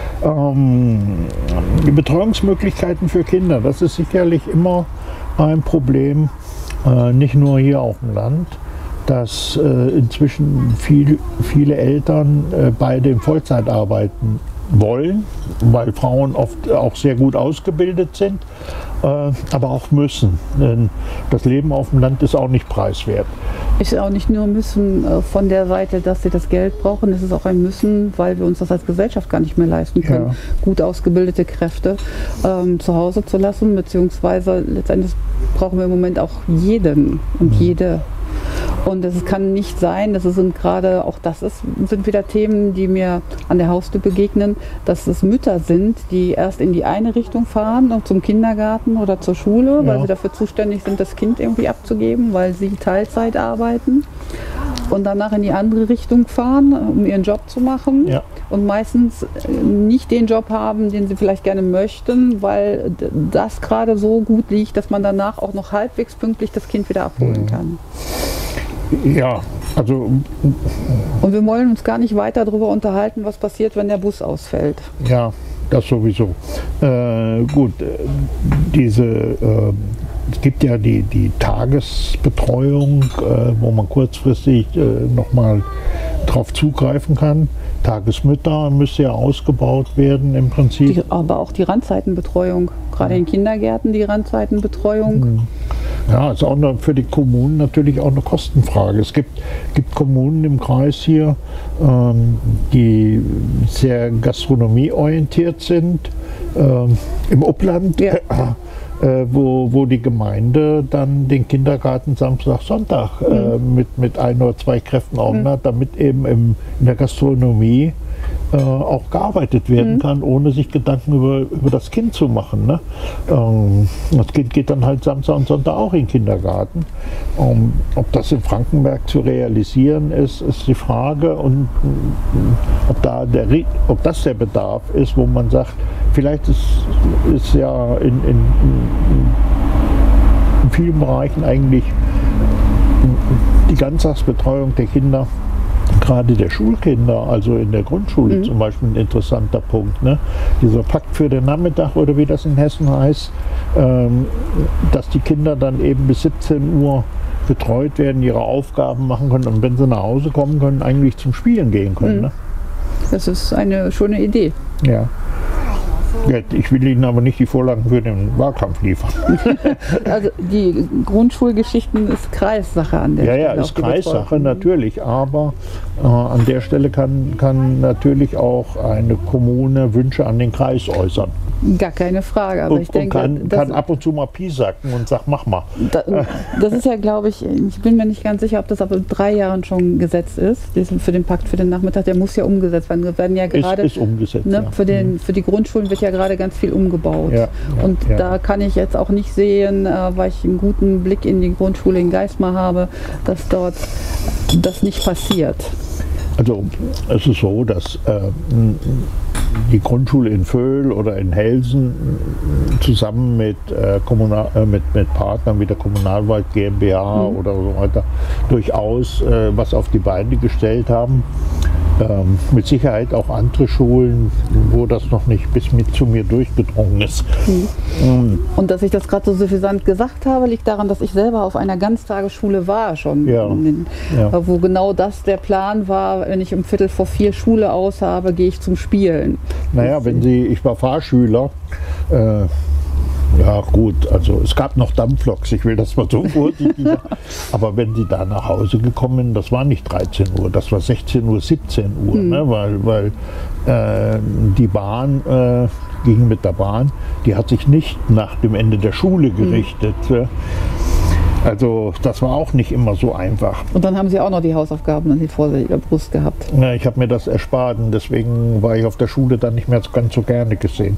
Ähm, die Betreuungsmöglichkeiten für Kinder, das ist sicherlich immer ein Problem, äh, nicht nur hier auf dem Land, dass äh, inzwischen viel, viele Eltern äh, beide in Vollzeit arbeiten wollen, weil Frauen oft auch sehr gut ausgebildet sind, äh, aber auch müssen. Denn das Leben auf dem Land ist auch nicht preiswert. Ist auch nicht nur müssen äh, von der Seite, dass sie das Geld brauchen, es ist auch ein Müssen, weil wir uns das als Gesellschaft gar nicht mehr leisten können, ja. gut ausgebildete Kräfte ähm, zu Hause zu lassen, beziehungsweise letztendlich brauchen wir im Moment auch jeden und mhm. jede. Und es kann nicht sein, das sind gerade, auch das ist, sind wieder Themen, die mir an der Haustür begegnen, dass es Mütter sind, die erst in die eine Richtung fahren, zum Kindergarten oder zur Schule, ja. weil sie dafür zuständig sind, das Kind irgendwie abzugeben, weil sie Teilzeit arbeiten. Und danach in die andere Richtung fahren, um ihren Job zu machen. Ja. Und meistens nicht den Job haben, den sie vielleicht gerne möchten, weil das gerade so gut liegt, dass man danach auch noch halbwegs pünktlich das Kind wieder abholen kann. Ja, also... Und wir wollen uns gar nicht weiter darüber unterhalten, was passiert, wenn der Bus ausfällt. Ja, das sowieso. Äh, gut, diese... Äh, Es gibt ja die, die Tagesbetreuung, äh, wo man kurzfristig äh, nochmal drauf zugreifen kann. Tagesmütter müsste ja ausgebaut werden im Prinzip. Die, aber auch die Randzeitenbetreuung, gerade in Kindergärten die Randzeitenbetreuung. Ja, ist auch eine, für die Kommunen natürlich auch eine Kostenfrage. Es gibt, gibt Kommunen im Kreis hier, ähm, die sehr gastronomieorientiert sind. Ähm, Im Upland. Ja. Äh, wo, wo die Gemeinde dann den Kindergarten Samstag, Sonntag äh, mhm. mit, mit ein oder zwei Kräften auch mhm. hat, damit eben im, in der Gastronomie äh, auch gearbeitet werden mhm. kann, ohne sich Gedanken über, über das Kind zu machen. Ne? Ähm, das Kind geht dann halt Samstag und Sonntag auch in den Kindergarten. Ähm, ob das in Frankenberg zu realisieren ist, ist die Frage. Und äh, ob, da der, ob das der Bedarf ist, wo man sagt, vielleicht ist, ist ja in, in, in vielen Bereichen eigentlich die Ganztagsbetreuung der Kinder, gerade der Schulkinder, also in der Grundschule mhm. zum Beispiel, ein interessanter Punkt. Ne? Dieser Pakt für den Nachmittag oder wie das in Hessen heißt, ähm, dass die Kinder dann eben bis siebzehn Uhr betreut werden, ihre Aufgaben machen können und wenn sie nach Hause kommen können, eigentlich zum Spielen gehen können. Mhm. Ne? Das ist eine schöne Idee. Ja. Ja, ich will Ihnen aber nicht die Vorlagen für den Wahlkampf liefern. Also die Grundschulgeschichten ist Kreissache an der ja, Stelle. Ja, ja, ist Kreissache natürlich, aber äh, an der Stelle kann, kann natürlich auch eine Kommune Wünsche an den Kreis äußern. Gar keine Frage. Aber und, ich denke, und kann, das, kann ab und zu mal piesacken und sagt, mach mal. Da, das ist ja, glaube ich, ich bin mir nicht ganz sicher, ob das aber in drei Jahren schon gesetzt ist. Für den Pakt für den Nachmittag, der muss ja umgesetzt werden. Wir werden ja gerade, ist, ist umgesetzt, ne, ja. für, den, für die Grundschulen wird ja gerade ganz viel umgebaut. Ja, ja, und ja. da kann ich jetzt auch nicht sehen, äh, weil ich einen guten Blick in die Grundschule in Geismar habe, dass dort das nicht passiert. Also es ist so, dass äh, die Grundschule in Vöhl oder in Helsen zusammen mit, äh, Kommunal, äh, mit, mit Partnern wie der Kommunalwald GmbH mhm. oder so weiter durchaus äh, was auf die Beine gestellt haben. Ähm, mit Sicherheit auch andere Schulen, wo das noch nicht bis mit zu mir durchgedrungen ist. Mhm. Mhm. Und dass ich das gerade so suffisant gesagt habe, liegt daran, dass ich selber auf einer Ganztagesschule war schon, ja. den, ja. wo genau das der Plan war, wenn ich um Viertel vor vier Schule aus habe, gehe ich zum Spielen. Naja, das wenn Sie, ich war Fahrschüler, äh, ja gut, also es gab noch Dampfloks, ich will das mal so vorsichtig sagen. Aber wenn Sie da nach Hause gekommen sind, das war nicht dreizehn Uhr, das war sechzehn Uhr, siebzehn Uhr, mhm. ne, weil, weil äh, die Bahn äh, ging mit der Bahn, die hat sich nicht nach dem Ende der Schule gerichtet. Mhm. Also das war auch nicht immer so einfach. Und dann haben Sie auch noch die Hausaufgaben an die vor der Brust gehabt. Ja, ich habe mir das erspart und deswegen war ich auf der Schule dann nicht mehr ganz so gerne gesehen.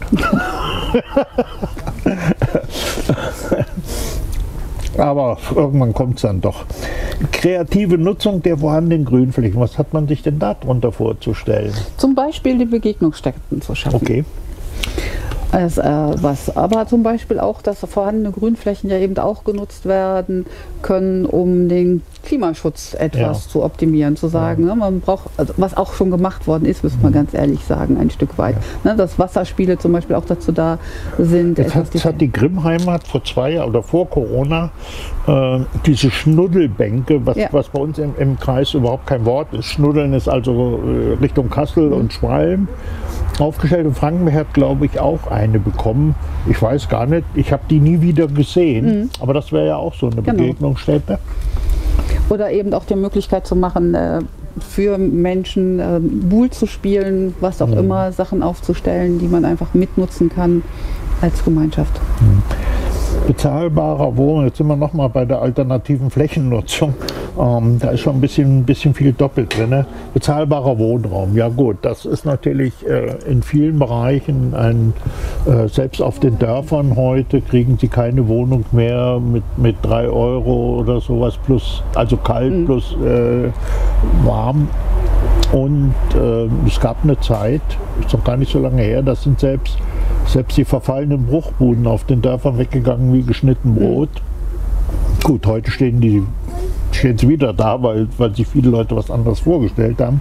Aber irgendwann kommt es dann doch. Kreative Nutzung der vorhandenen Grünflächen. Was hat man sich denn darunter vorzustellen? Zum Beispiel die Begegnungsstätten zu schaffen. Okay. Also, äh, was aber zum Beispiel auch, dass vorhandene Grünflächen ja eben auch genutzt werden können, um den Klimaschutz etwas ja. zu optimieren, zu sagen, ja. ne, man braucht, also was auch schon gemacht worden ist, müssen wir ganz ehrlich sagen, ein Stück weit. Ja. Ne, dass Wasserspiele zum Beispiel auch dazu da sind. Jetzt hat, die, hat die Grimm-Heimat vor zwei Jahren oder vor Corona äh, diese Schnuddelbänke, was, ja. was bei uns im, im Kreis überhaupt kein Wort ist. Schnuddeln ist also äh, Richtung Kassel mhm. und Schwalm aufgestellt, und Frankenberg hat, glaube ich, auch eine bekommen. Ich weiß gar nicht, ich habe die nie wieder gesehen, mhm. aber das wäre ja auch so eine genau. Begegnungsstätte. Oder eben auch die Möglichkeit zu machen, äh, für Menschen äh, Buhl zu spielen, was auch mhm. immer, Sachen aufzustellen, die man einfach mitnutzen kann als Gemeinschaft. Mhm. Bezahlbarer Wohnung, jetzt sind wir nochmal bei der alternativen Flächennutzung. Ähm, da ist schon ein bisschen, ein bisschen viel doppelt drin. Ne? Bezahlbarer Wohnraum, ja gut, das ist natürlich äh, in vielen Bereichen, ein, äh, selbst auf den Dörfern heute kriegen Sie keine Wohnung mehr mit, mit drei Euro oder sowas plus, also kalt mhm. plus äh, warm. Und äh, es gab eine Zeit, ist noch gar nicht so lange her, das sind selbst Selbst die verfallenen Bruchbuden auf den Dörfern weggegangen wie geschnitten Brot. Mhm. Gut, heute stehen die stehen sie wieder da, weil, weil sich viele Leute was anderes vorgestellt haben.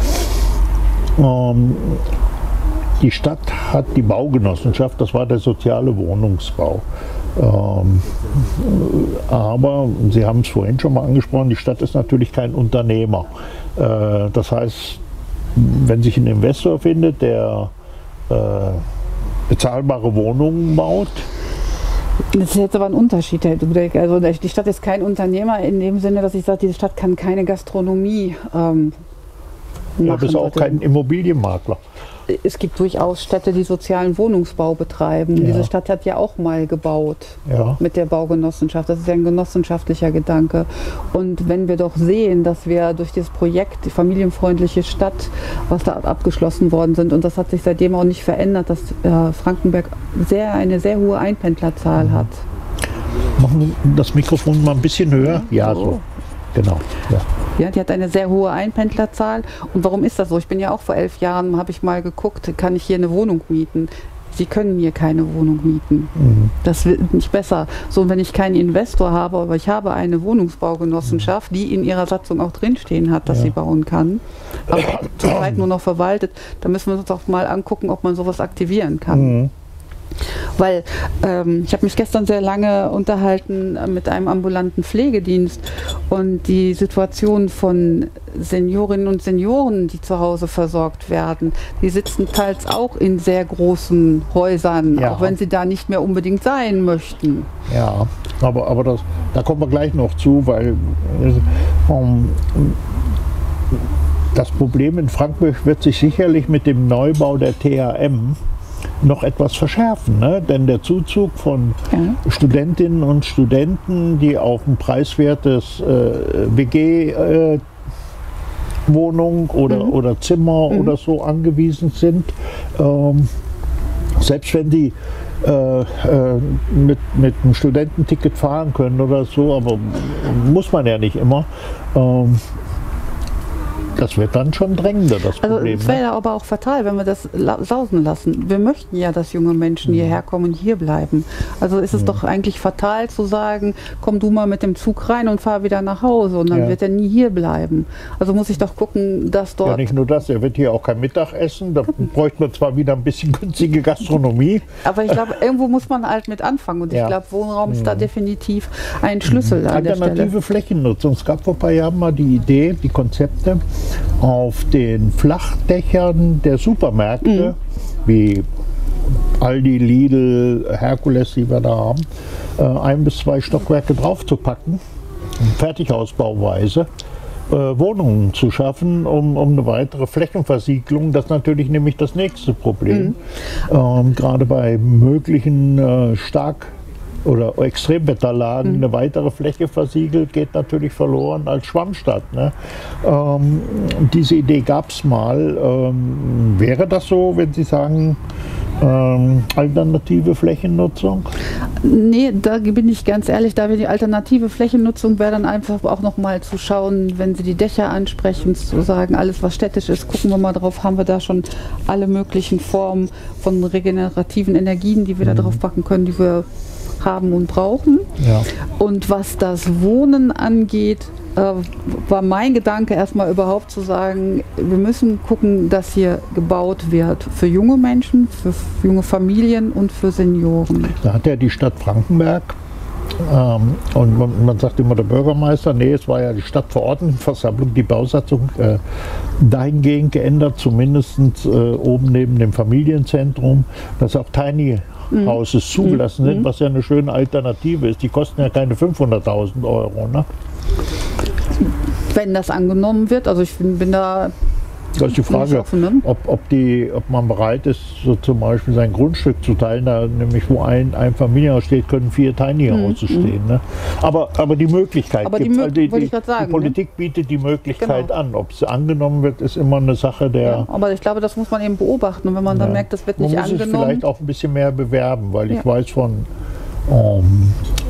Ähm, die Stadt hat die Baugenossenschaft, das war der soziale Wohnungsbau. Ähm, aber, Sie haben es vorhin schon mal angesprochen, die Stadt ist natürlich kein Unternehmer. Äh, das heißt, wenn sich ein Investor findet, der äh, bezahlbare Wohnungen baut. Das ist jetzt aber ein Unterschied, Herr Dudek. Also die Stadt ist kein Unternehmer in dem Sinne, dass ich sage, diese Stadt kann keine Gastronomie ähm, machen. Ja, das ist auch kein Immobilienmakler. Es gibt durchaus Städte, die sozialen Wohnungsbau betreiben. Ja. Diese Stadt hat ja auch mal gebaut ja. mit der Baugenossenschaft. Das ist ja ein genossenschaftlicher Gedanke. Und wenn wir doch sehen, dass wir durch dieses Projekt, die familienfreundliche Stadt, was da abgeschlossen worden sind, und das hat sich seitdem auch nicht verändert, dass äh, Frankenberg sehr, eine sehr hohe Einpendlerzahl hat. Machen wir das Mikrofon mal ein bisschen höher? Ja, so. Genau. Ja. Ja, die hat eine sehr hohe Einpendlerzahl. Und warum ist das so? Ich bin ja auch vor elf Jahren, habe ich mal geguckt, kann ich hier eine Wohnung mieten? Sie können hier keine Wohnung mieten. Mhm. Das wird nicht besser. So, und wenn ich keinen Investor habe, aber ich habe eine Wohnungsbaugenossenschaft, mhm. die in ihrer Satzung auch drinstehen hat, dass ja. sie bauen kann, aber zurzeit nur noch verwaltet, dann müssen wir uns auch mal angucken, ob man sowas aktivieren kann. Mhm. Weil ähm, ich habe mich gestern sehr lange unterhalten mit einem ambulanten Pflegedienst, und die Situation von Seniorinnen und Senioren, die zu Hause versorgt werden, die sitzen teils auch in sehr großen Häusern, ja. auch wenn sie da nicht mehr unbedingt sein möchten. Ja, aber, aber das, da kommen wir gleich noch zu, weil ähm, das Problem in Frankenberg wird sich sicherlich mit dem Neubau der T H M noch etwas verschärfen. Ne? Denn der Zuzug von Ja. Studentinnen und Studenten, die auf ein preiswertes äh, W G äh, Wohnung oder, Mhm. oder Zimmer Mhm. oder so angewiesen sind, ähm, selbst wenn die äh, äh, mit, mit einem Studententicket fahren können oder so, aber muss man ja nicht immer. Ähm, das wird dann schon drängender, das Also Problem. es wäre Ne? ja aber auch fatal, wenn wir das la- sausen lassen. Wir möchten ja, dass junge Menschen hierher kommen und hier bleiben. Also ist es doch eigentlich fatal zu sagen, komm du mal mit dem Zug rein und fahr wieder nach Hause und dann Ja. wird er nie hier bleiben. Also muss ich doch gucken, dass Ja, dort... nicht nur das, er wird hier auch kein Mittag essen, da bräuchte man zwar wieder ein bisschen günstige Gastronomie. Aber ich glaube, irgendwo muss man halt mit anfangen und Ja. ich glaube, Wohnraum ist da definitiv ein Schlüssel an der Stelle. Alternative Flächennutzung. Es gab vor ein paar Jahren mal die Idee, die Konzepte auf den Flachdächern der Supermärkte, Mhm. wie Aldi, Lidl, Herkules, die wir da haben, äh, ein bis zwei Stockwerke draufzupacken, Fertighausbauweise, äh, Wohnungen zu schaffen, um, um eine weitere Flächenversiegelung. Das ist natürlich nämlich das nächste Problem. Ähm, gerade bei möglichen äh, stark oder Extremwetterlagen eine weitere Fläche versiegelt, geht natürlich verloren als Schwammstadt. Ne? Ähm, diese Idee gab es mal. Ähm, wäre das so, wenn Sie sagen, ähm, alternative Flächennutzung? Nee, da bin ich ganz ehrlich, da wäre die alternative Flächennutzung wäre dann einfach auch noch mal zu schauen, wenn Sie die Dächer ansprechen, zu sagen, alles was städtisch ist, gucken wir mal drauf, haben wir da schon alle möglichen Formen von regenerativen Energien, die wir da drauf packen können, die wir haben und brauchen. Ja. Und was das Wohnen angeht, äh, war mein Gedanke erstmal überhaupt zu sagen, wir müssen gucken, dass hier gebaut wird für junge Menschen, für junge Familien und für Senioren. Da hat ja die Stadt Frankenberg, ähm, und man, man sagt immer der Bürgermeister, nee, es war ja die Stadtverordnetenversammlung, die Bausatzung äh, dahingehend geändert, zumindest äh, oben neben dem Familienzentrum, dass auch Tiny Houses zugelassen sind, was ja eine schöne Alternative ist. Die kosten ja keine fünfhunderttausend Euro. Ne? Wenn das angenommen wird, also ich bin, bin da Das ist die Frage, offen, ne? ob, ob, die, ob man bereit ist, so zum Beispiel sein Grundstück zu teilen, da nämlich wo ein, ein Familienhaus steht, können vier Tiny Houses stehen. Ne? Aber, aber die Möglichkeit Aber die gibt's. Mö- Also die, wollte die, ich grad sagen, die Politik bietet die Möglichkeit Genau. an. Ob es angenommen wird, ist immer eine Sache der... Ja, aber ich glaube, das muss man eben beobachten. Und wenn man dann Ja. merkt, das wird Man nicht muss es angenommen. vielleicht auch ein bisschen mehr bewerben, weil ich Ja. weiß von ähm,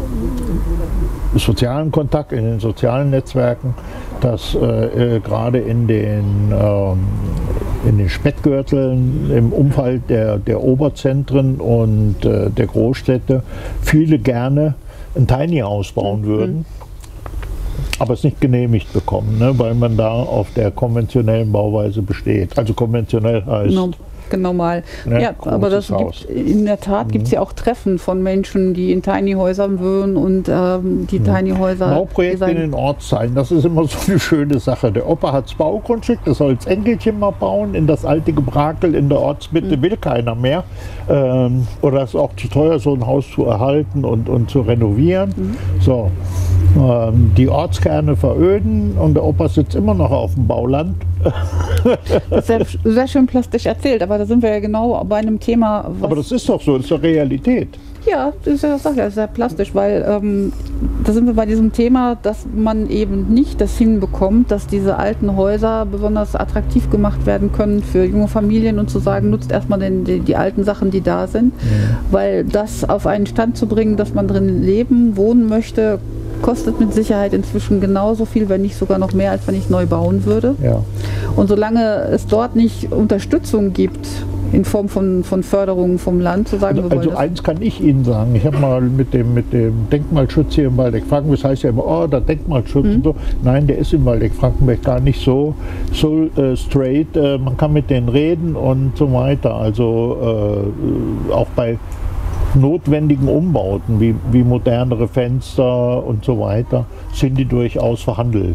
sozialen Kontakt in den sozialen Netzwerken, dass äh, äh, gerade in den, ähm, in den Speckgürteln im Umfeld der, der Oberzentren und äh, der Großstädte viele gerne ein Tiny House bauen würden. Aber es nicht genehmigt bekommen, ne, weil man da auf der konventionellen Bauweise besteht. Also konventionell heißt, Genau, genau mal. Ne, Ja, aber das großes Haus. gibt, in der Tat gibt es ja auch Treffen von Menschen, die in Tiny Häusern wohnen und ähm, die Tiny Häuser. Bauprojekte in den Ortsteilen, das ist immer so eine schöne Sache. Der Opa hat das Baugrundstück, das soll das Enkelchen mal bauen. In das alte Gebrakel in der Ortsmitte will keiner mehr. Ähm, oder es ist auch zu teuer, so ein Haus zu erhalten und, und zu renovieren. So, ähm, die Ortskerne veröden und der Opa sitzt immer noch auf dem Bauland. Das ist sehr, sehr schön plastisch erzählt, aber da sind wir ja genau bei einem Thema, was Aber das ist doch so, das ist doch Realität. ja, das ist ja, sag ja, sehr plastisch, weil ähm, da sind wir bei diesem Thema, dass man eben nicht das hinbekommt, dass diese alten Häuser besonders attraktiv gemacht werden können für junge Familien und zu sagen, nutzt erstmal den, die, die alten Sachen, die da sind, weil das auf einen Stand zu bringen, dass man drin leben, wohnen möchte, kostet mit Sicherheit inzwischen genauso viel, wenn nicht sogar noch mehr, als wenn ich neu bauen würde. Ja. Und solange es dort nicht Unterstützung gibt, in Form von, von Förderungen vom Land, zu sagen, Also, wir wollen also das. eins kann ich Ihnen sagen, ich habe mal mit dem, mit dem Denkmalschutz hier im Waldeck-Frankenberg, das heißt ja immer, oh, der Denkmalschutz und so. Nein, der ist im Waldeck-Frankenberg gar nicht so, so äh, straight. Äh, man kann mit denen reden und so weiter. Also äh, auch bei notwendigen Umbauten wie, wie modernere Fenster und so weiter, sind die durchaus verhandelt,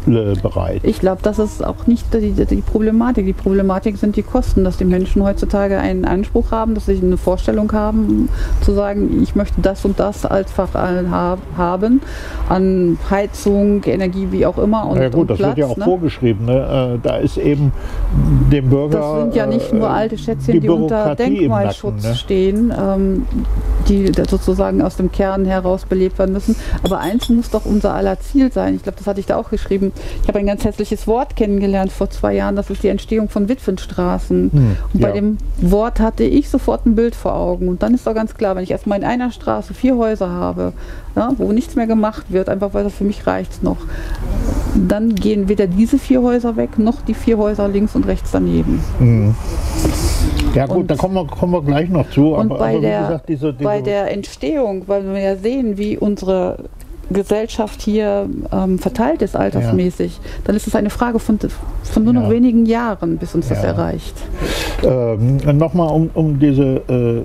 bereit. Ich glaube, das ist auch nicht die, die Problematik. Die Problematik sind die Kosten, dass die Menschen heutzutage einen Anspruch haben, dass sie eine Vorstellung haben, zu sagen, ich möchte das und das als Fach haben, an Heizung, Energie, wie auch immer. Und, ja gut, und das Platz, wird ja auch ne? vorgeschrieben. Ne? Da ist eben dem Bürger. Das sind ja nicht nur alte Schätzchen, die, die unter Denkmalschutz Nacken, ne? stehen, ähm, die sozusagen aus dem Kern heraus belebt werden müssen. Aber eins muss doch unser aller Ziel sein. Ich glaube, das hatte ich da auch geschrieben. Ich habe ein ganz hässliches Wort kennengelernt vor zwei Jahren. Das ist die Entstehung von Witwenstraßen. Hm, und bei ja. dem Wort hatte ich sofort ein Bild vor Augen. Und dann ist doch ganz klar, wenn ich erstmal in einer Straße vier Häuser habe, ja, wo nichts mehr gemacht wird, einfach weil das für mich reicht noch, dann gehen weder diese vier Häuser weg, noch die vier Häuser links und rechts daneben. Hm. Ja gut, und, da kommen wir, kommen wir gleich noch zu. Und aber, bei, aber wie der, gesagt, diese, diese bei der Entstehung, weil wir ja sehen, wie unsere Gesellschaft hier ähm, verteilt ist altersmäßig, ja. dann ist es eine Frage von, von nur noch ja. wenigen Jahren, bis uns ja. das erreicht. Ähm, Nochmal um, um diese äh,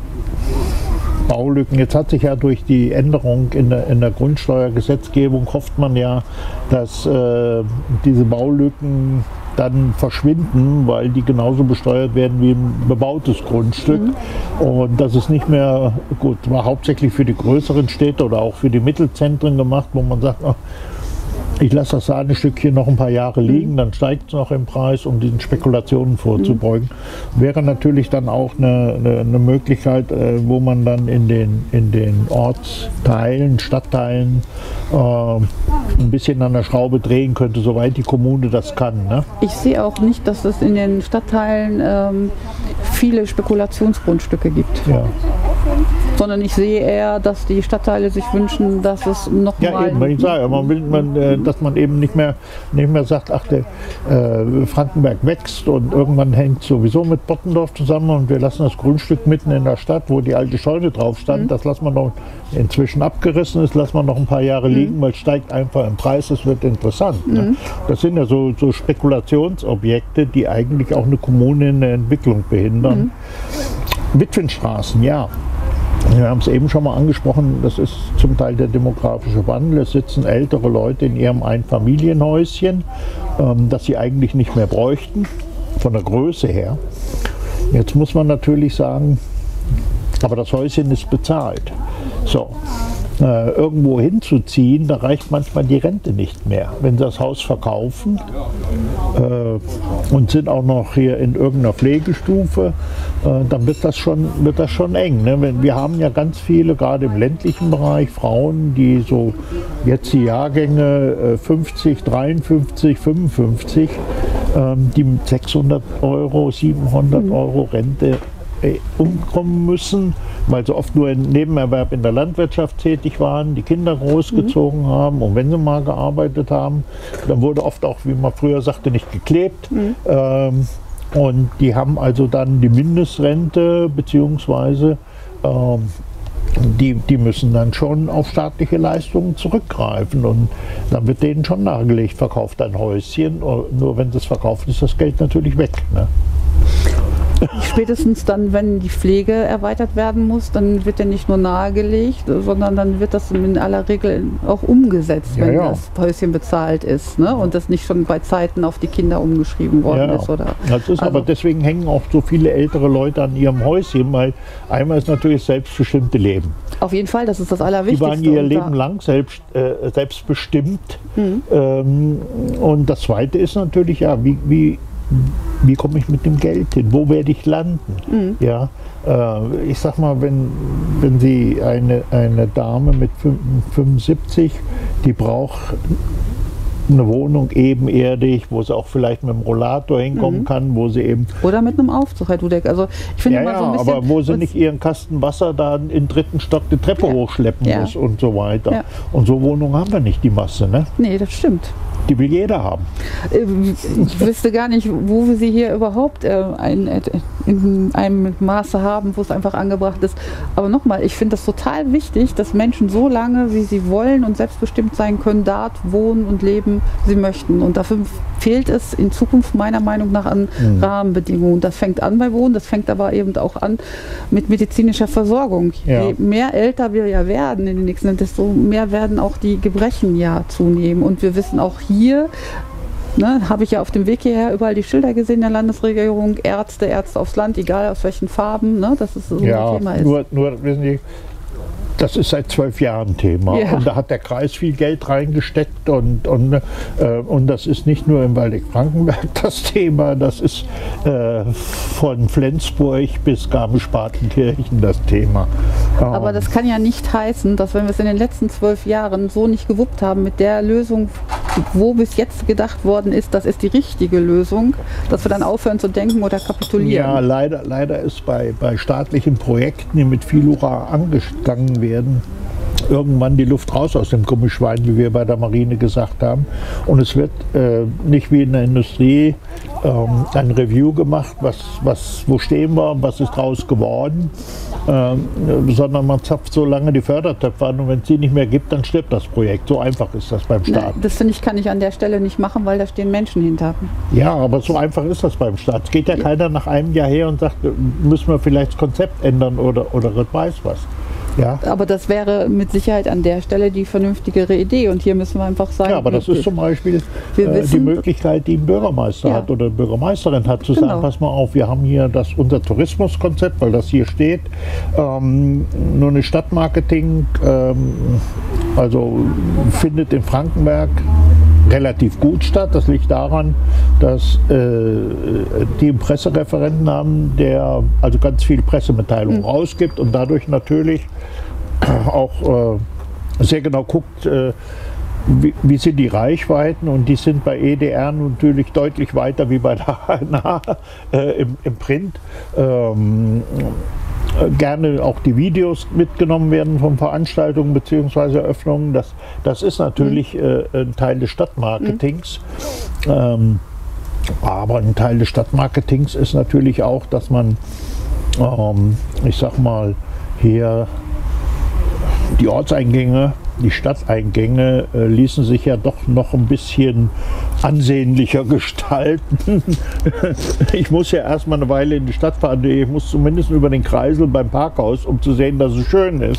Baulücken. Jetzt hat sich ja durch die Änderung in der, in der Grundsteuergesetzgebung, hofft man ja, dass äh, diese Baulücken dann verschwinden, weil die genauso besteuert werden wie ein bebautes Grundstück. Mhm. Und das ist nicht mehr, gut, war hauptsächlich für die größeren Städte oder auch für die Mittelzentren gemacht, wo man sagt, ach, ich lasse das Sahnestückchen noch ein paar Jahre liegen, dann steigt es noch im Preis, um diesen Spekulationen vorzubeugen. Mhm. Wäre natürlich dann auch eine, eine, eine Möglichkeit, äh, wo man dann in den, in den Ortsteilen, Stadtteilen äh, ein bisschen an der Schraube drehen könnte, soweit die Kommune das kann. Ne? Ich sehe auch nicht, dass es in den Stadtteilen ähm, viele Spekulationsgrundstücke gibt. Ja. Sondern ich sehe eher, dass die Stadtteile sich wünschen, dass es noch ja, mal... Ja, eben, wenn ich sage, man will, man, äh, dass man eben nicht mehr, nicht mehr sagt, ach, der äh, Frankenberg wächst und irgendwann hängt sowieso mit Bottendorf zusammen und wir lassen das Grundstück mitten in der Stadt, wo die alte Scheune drauf stand, mhm. das lassen wir noch inzwischen abgerissen ist, lassen wir noch ein paar Jahre mhm. liegen, weil es steigt einfach im Preis, es wird interessant. Mhm. Ne? Das sind ja so, so Spekulationsobjekte, die eigentlich auch eine Kommune in der Entwicklung behindern. Mhm. Witwenstraßen, ja. Wir haben es eben schon mal angesprochen, das ist zum Teil der demografische Wandel. Es sitzen ältere Leute in ihrem Einfamilienhäuschen, ähm, das sie eigentlich nicht mehr bräuchten, von der Größe her. Jetzt muss man natürlich sagen, aber das Häuschen ist bezahlt. So. Äh, irgendwo hinzuziehen, da reicht manchmal die Rente nicht mehr. Wenn sie das Haus verkaufen äh, und sind auch noch hier in irgendeiner Pflegestufe, äh, dann wird das schon, wird das schon eng. Ne? Wenn, wir haben ja ganz viele, gerade im ländlichen Bereich, Frauen, die so jetzt die Jahrgänge äh, fünfzig, dreiundfünfzig, fünfundfünfzig, äh, die mit sechshundert Euro, siebenhundert Euro Rente umkommen müssen, weil sie oft nur im Nebenerwerb in der Landwirtschaft tätig waren, die Kinder großgezogen mhm. haben und wenn sie mal gearbeitet haben, dann wurde oft auch, wie man früher sagte, nicht geklebt. Mhm. Ähm, und die haben also dann die Mindestrente beziehungsweise ähm, die, die müssen dann schon auf staatliche Leistungen zurückgreifen und dann wird denen schon nahegelegt, verkauft ein Häuschen, nur wenn das verkauft ist, das Geld natürlich weg. Ne? Spätestens dann, wenn die Pflege erweitert werden muss, dann wird ja nicht nur nahegelegt, sondern dann wird das in aller Regel auch umgesetzt, wenn ja, ja. das Häuschen bezahlt ist, ne? Und das nicht schon bei Zeiten auf die Kinder umgeschrieben worden ja, ist. Oder? Das ist also, aber deswegen hängen auch so viele ältere Leute an ihrem Häuschen, weil einmal ist natürlich das selbstbestimmte Leben. Auf jeden Fall, das ist das Allerwichtigste. Die waren ihr Leben lang selbst, äh, selbstbestimmt. Mhm. Ähm, und das Zweite ist natürlich, ja, wie, wie Wie komme ich mit dem Geld hin? Wo werde ich landen? Mhm. Ja, äh, ich sag mal, wenn, wenn Sie eine, eine Dame mit fünfundsiebzig, die braucht eine Wohnung ebenerdig, wo sie auch vielleicht mit dem Rollator hinkommen mhm. kann, wo sie eben... Oder mit einem Aufzug, Herr Dudek. Also ich finde ja, immer so ein bisschen... aber wo sie nicht ihren Kasten Wasser da im dritten Stock die Treppe ja. hochschleppen ja. muss und so weiter. Ja. Und so Wohnungen haben wir nicht, die Masse, ne? Nee, das stimmt. Die will jeder haben. Ich wüsste gar nicht, wo wir sie hier überhaupt äh, ein, äh, in einem Maße haben, wo es einfach angebracht ist. Aber nochmal, ich finde das total wichtig, dass Menschen so lange, wie sie wollen und selbstbestimmt sein können, dort wohnen und leben, sie möchten. Und dafür fehlt es in Zukunft meiner Meinung nach an mhm. Rahmenbedingungen. Das fängt an bei Wohnen, das fängt aber eben auch an mit medizinischer Versorgung. Ja. Je mehr älter wir ja werden in den nächsten Jahren, desto mehr werden auch die Gebrechen ja zunehmen. Und wir wissen auch hier, ne, habe ich ja auf dem Weg hierher überall die Schilder gesehen der Landesregierung, Ärzte, Ärzte aufs Land, egal aus welchen Farben, ne, dass es so ja, ein Thema ist. Nur, nur, wissen Sie, das ist seit zwölf Jahren Thema ja. und da hat der Kreis viel Geld reingesteckt und, und, äh, und das ist nicht nur im Waldeck-Frankenberg das Thema, das ist äh, von Flensburg bis Garmisch-Partenkirchen das Thema. Aber ähm. das kann ja nicht heißen, dass wenn wir es in den letzten zwölf Jahren so nicht gewuppt haben mit der Lösung, wo bis jetzt gedacht worden ist, das ist die richtige Lösung, dass wir dann aufhören zu denken oder kapitulieren. Ja, leider, leider ist bei, bei staatlichen Projekten, die mit viel Hurra angegangen werden, irgendwann die Luft raus aus dem Gummischwein, wie wir bei der Marine gesagt haben. Und es wird äh, nicht wie in der Industrie ähm, ein Review gemacht, was, was, wo stehen wir, was ist draus geworden, ähm, sondern man zapft so lange die Fördertöpfe an und wenn es die nicht mehr gibt, dann stirbt das Projekt. So einfach ist das beim Staat. Na, das finde ich, kann ich an der Stelle nicht machen, weil da stehen Menschen hinter. Ja, aber so einfach ist das beim Staat. Es geht ja keiner nach einem Jahr her und sagt, müssen wir vielleicht das Konzept ändern oder, oder weiß was. Ja. Aber das wäre mit Sicherheit an der Stelle die vernünftigere Idee und hier müssen wir einfach sagen. Ja, aber das ist zum Beispiel äh, die Möglichkeit, die ein Bürgermeister ja. hat oder eine Bürgermeisterin hat, zu genau. sagen, pass mal auf, wir haben hier das, unser Tourismuskonzept, weil das hier steht, ähm, nur eine Stadtmarketing, ähm, also findet in Frankenberg relativ gut statt. Das liegt daran, dass äh, die einen Pressereferenten haben, der also ganz viel Pressemitteilungen mhm. rausgibt und dadurch natürlich auch äh, sehr genau guckt, äh, wie, wie sind die Reichweiten, und die sind bei E D R natürlich deutlich weiter wie bei der H N H äh, im, im Print. Ähm, gerne auch die Videos mitgenommen werden von Veranstaltungen bzw. Eröffnungen. Das, das ist natürlich mhm. äh, ein Teil des Stadtmarketings. Mhm. Ähm, aber ein Teil des Stadtmarketings ist natürlich auch, dass man, ähm, ich sag mal, hier die Ortseingänge, die Stadteingänge äh, ließen sich ja doch noch ein bisschen ansehnlicher gestalten. Ich muss ja erstmal eine Weile in die Stadt fahren, ich muss zumindest über den Kreisel beim Parkhaus, um zu sehen, dass es schön ist.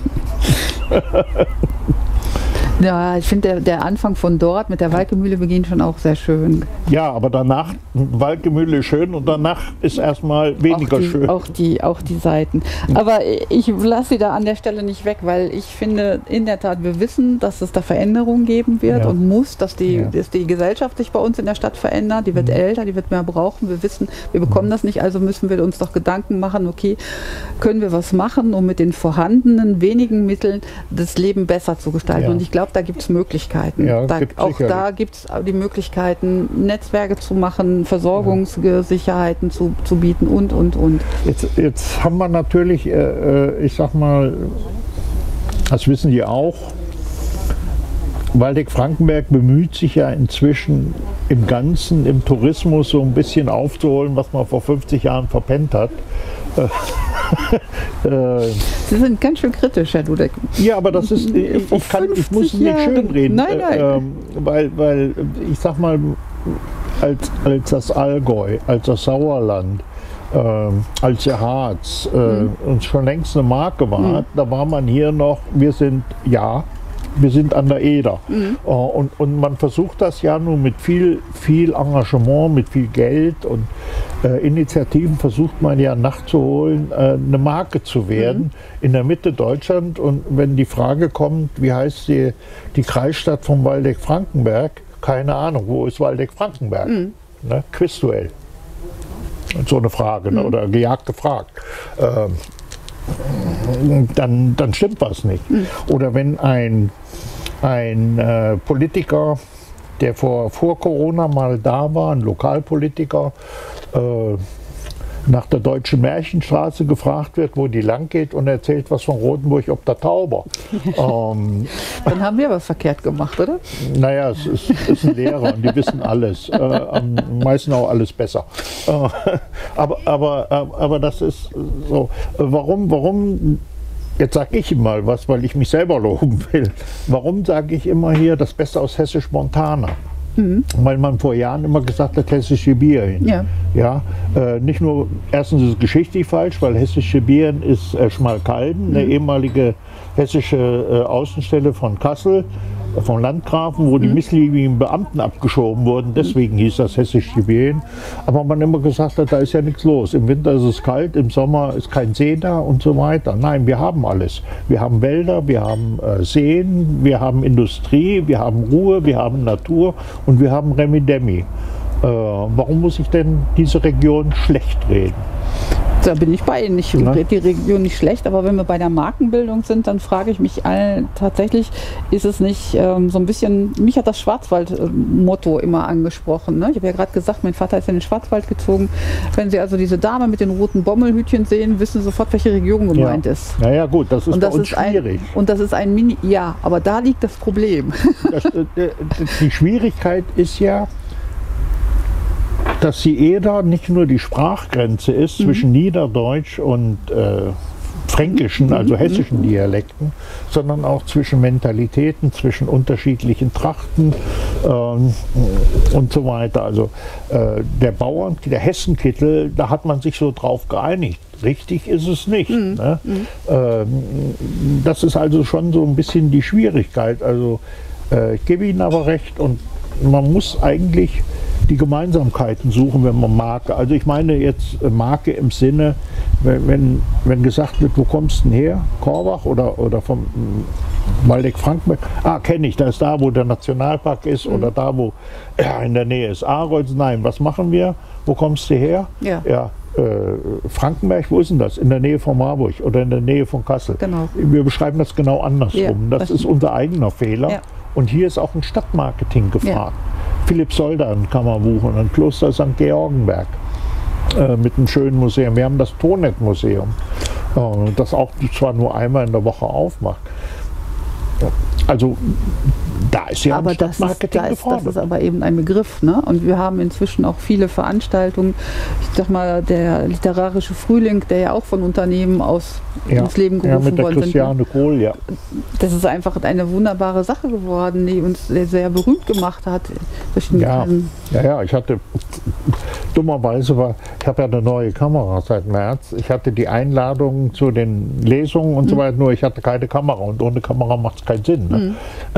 Ja, ich finde der, der Anfang von dort mit der Walkemühle beginnt schon auch sehr schön. Ja, aber danach, Walkemühle ist schön und danach ist erstmal weniger auch die, schön. Auch die, auch die Seiten. Aber ich lasse sie da an der Stelle nicht weg, weil ich finde, in der Tat, wir wissen, dass es da Veränderungen geben wird ja. und muss, dass die, ja. dass die Gesellschaft sich bei uns in der Stadt verändert. Die wird mhm. älter, die wird mehr brauchen. Wir wissen, wir bekommen mhm. das nicht, also müssen wir uns doch Gedanken machen, okay, können wir was machen, um mit den vorhandenen wenigen Mitteln das Leben besser zu gestalten. Ja. Und ich glaube, da gibt es Möglichkeiten. Ja, da, auch sicherlich. Da gibt es die Möglichkeiten, Netzwerke zu machen, Versorgungssicherheiten ja. zu, zu bieten und, und, und. Jetzt, jetzt haben wir natürlich, äh, ich sag mal, das wissen die auch, Waldeck-Frankenberg bemüht sich ja inzwischen im Ganzen, im Tourismus so ein bisschen aufzuholen, was man vor fünfzig Jahren verpennt hat. Sie sind ganz schön kritisch, Herr Dudek. Ja, aber das ist, ich, ich, kann, ich muss nicht schönreden, nein, nein. Äh, weil, weil ich sag mal, als, als das Allgäu, als das Sauerland, äh, als der Harz äh, mhm. uns schon längst eine Marke war, mhm. da war man hier noch, wir sind, ja, wir sind an der Eder. Mhm. Uh, und, und man versucht das ja nun mit viel, viel Engagement, mit viel Geld und äh, Initiativen versucht man ja nachzuholen, äh, eine Marke zu werden mhm. in der Mitte Deutschland. Und wenn die Frage kommt, wie heißt die, die Kreisstadt von Waldeck-Frankenberg, keine Ahnung, wo ist Waldeck-Frankenberg? Mhm. Ne? Quizduell. So eine Frage mhm. ne? oder gejagt gefragt. Ähm, Dann, dann stimmt was nicht. Mhm. Oder wenn ein, ein äh, Politiker, der vor, vor Corona mal da war, ein Lokalpolitiker, äh, nach der Deutschen Märchenstraße gefragt wird, wo die lang geht, und erzählt was von Rotenburg ob der Tauber. ähm, Dann haben wir was verkehrt gemacht, oder? Naja, es ist, ist ein Lehrer und die wissen alles. Äh, am meisten auch alles besser. Äh, aber, aber, aber das ist so. Warum, warum, jetzt sage ich mal was, weil ich mich selber loben will. Warum sage ich immer hier das Beste aus Hessisch Montana? Mhm. Weil man vor Jahren immer gesagt hat, hessische Bieren. Ja. Ja, äh, nicht nur, erstens ist es geschichtlich falsch, weil hessische Bieren ist äh, Schmalkalden, mhm. eine ehemalige hessische äh, Außenstelle von Kassel, äh, vom Landgrafen, wo mhm. die missliebigen Beamten abgeschoben wurden. Deswegen hieß das hessische Bieren. Aber man immer gesagt hat, da ist ja nichts los. Im Winter ist es kalt, im Sommer ist kein See da und so weiter. Nein, wir haben alles. Wir haben Wälder, wir haben äh, Seen, wir haben Industrie, wir haben Ruhe, wir haben Natur und wir haben Remi-Demi. Äh, warum muss ich denn diese Region schlecht reden? Da bin ich bei Ihnen. Ich Ja. rede die Region nicht schlecht, aber wenn wir bei der Markenbildung sind, dann frage ich mich all, tatsächlich, ist es nicht ähm, so ein bisschen, mich hat das Schwarzwald-Motto immer angesprochen. Ne? Ich habe ja gerade gesagt, mein Vater ist in den Schwarzwald gezogen. Wenn Sie also diese Dame mit den roten Bommelhütchen sehen, wissen Sie sofort, welche Region gemeint ja. ist. Naja gut, das ist Und bei das uns ist ein, schwierig. und das ist ein Mini, ja, aber da liegt das Problem. Das, äh, die Schwierigkeit ist ja, dass die Eder nicht nur die Sprachgrenze ist mhm. zwischen Niederdeutsch und äh, fränkischen, also hessischen mhm. Dialekten, sondern auch zwischen Mentalitäten, zwischen unterschiedlichen Trachten ähm, und so weiter. Also äh, der Bauern, der Hessenkittel, da hat man sich so drauf geeinigt. Richtig ist es nicht. Mhm. Ne? Mhm. Ähm, das ist also schon so ein bisschen die Schwierigkeit. Also äh, ich gebe Ihnen aber recht und man muss eigentlich die Gemeinsamkeiten suchen, wenn man Marke, also ich meine jetzt Marke im Sinne, wenn, wenn, wenn gesagt wird, wo kommst du denn her? Korbach oder, oder vom Waldeck-Frankenberg? Ah, kenne ich, da ist da, wo der Nationalpark ist mhm. oder da, wo ja, in der Nähe ist Arolz. Nein, was machen wir? Wo kommst du her? Ja. ja äh, Frankenberg, wo ist denn das? In der Nähe von Marburg oder in der Nähe von Kassel. Genau. Wir beschreiben das genau andersrum. Ja, das ist unser eigener Fehler. Ja. Und hier ist auch ein Stadtmarketing gefragt. Ja. Philipp Soldan kann man buchen, ein Kloster Sankt Georgenberg äh, mit einem schönen Museum. Wir haben das Tonet-Museum, äh, das auch zwar nur einmal in der Woche aufmacht. Also da ist ja aber ein das ist, Stadtmarketing da ist, gefordert. das ist aber eben ein Begriff. Ne? Und wir haben inzwischen auch viele Veranstaltungen. Ich sag mal, der literarische Frühling, der ja auch von Unternehmen aus ja. ins Leben ja, gerufen mit der worden Christiane sind. Kohl, ja. Das ist einfach eine wunderbare Sache geworden, die uns sehr, sehr berühmt gemacht hat. Ja, ja, ja, ich hatte, dummerweise war, ich habe ja eine neue Kamera seit März. Ich hatte die Einladung zu den Lesungen und mhm. so weiter, nur ich hatte keine Kamera und ohne Kamera macht es keinen Sinn. Ne? Mhm.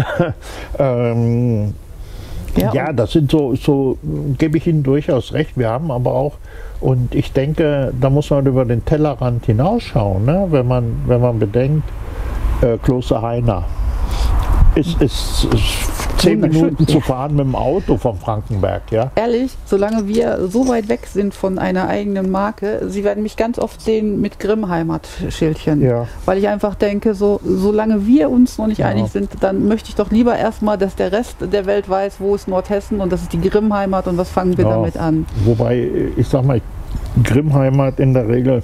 ähm, ja, ja, das sind so, so gebe ich Ihnen durchaus recht. Wir haben aber auch, und ich denke, da muss man über den Tellerrand hinausschauen, ne? wenn man, wenn man bedenkt, äh, Kloster Heiner ist, ist, ist zehn Minuten zu fahren mit dem Auto vom Frankenberg. Ja? Ehrlich, solange wir so weit weg sind von einer eigenen Marke, Sie werden mich ganz oft sehen mit Grimm-Heimat-Schildchen. Ja. Weil ich einfach denke, so, solange wir uns noch nicht Ja. einig sind, dann möchte ich doch lieber erstmal, dass der Rest der Welt weiß, wo ist Nordhessen und das ist die Grimm-Heimat und was fangen wir Ja. damit an. Wobei, ich sag mal, Grimm-Heimat in der Regel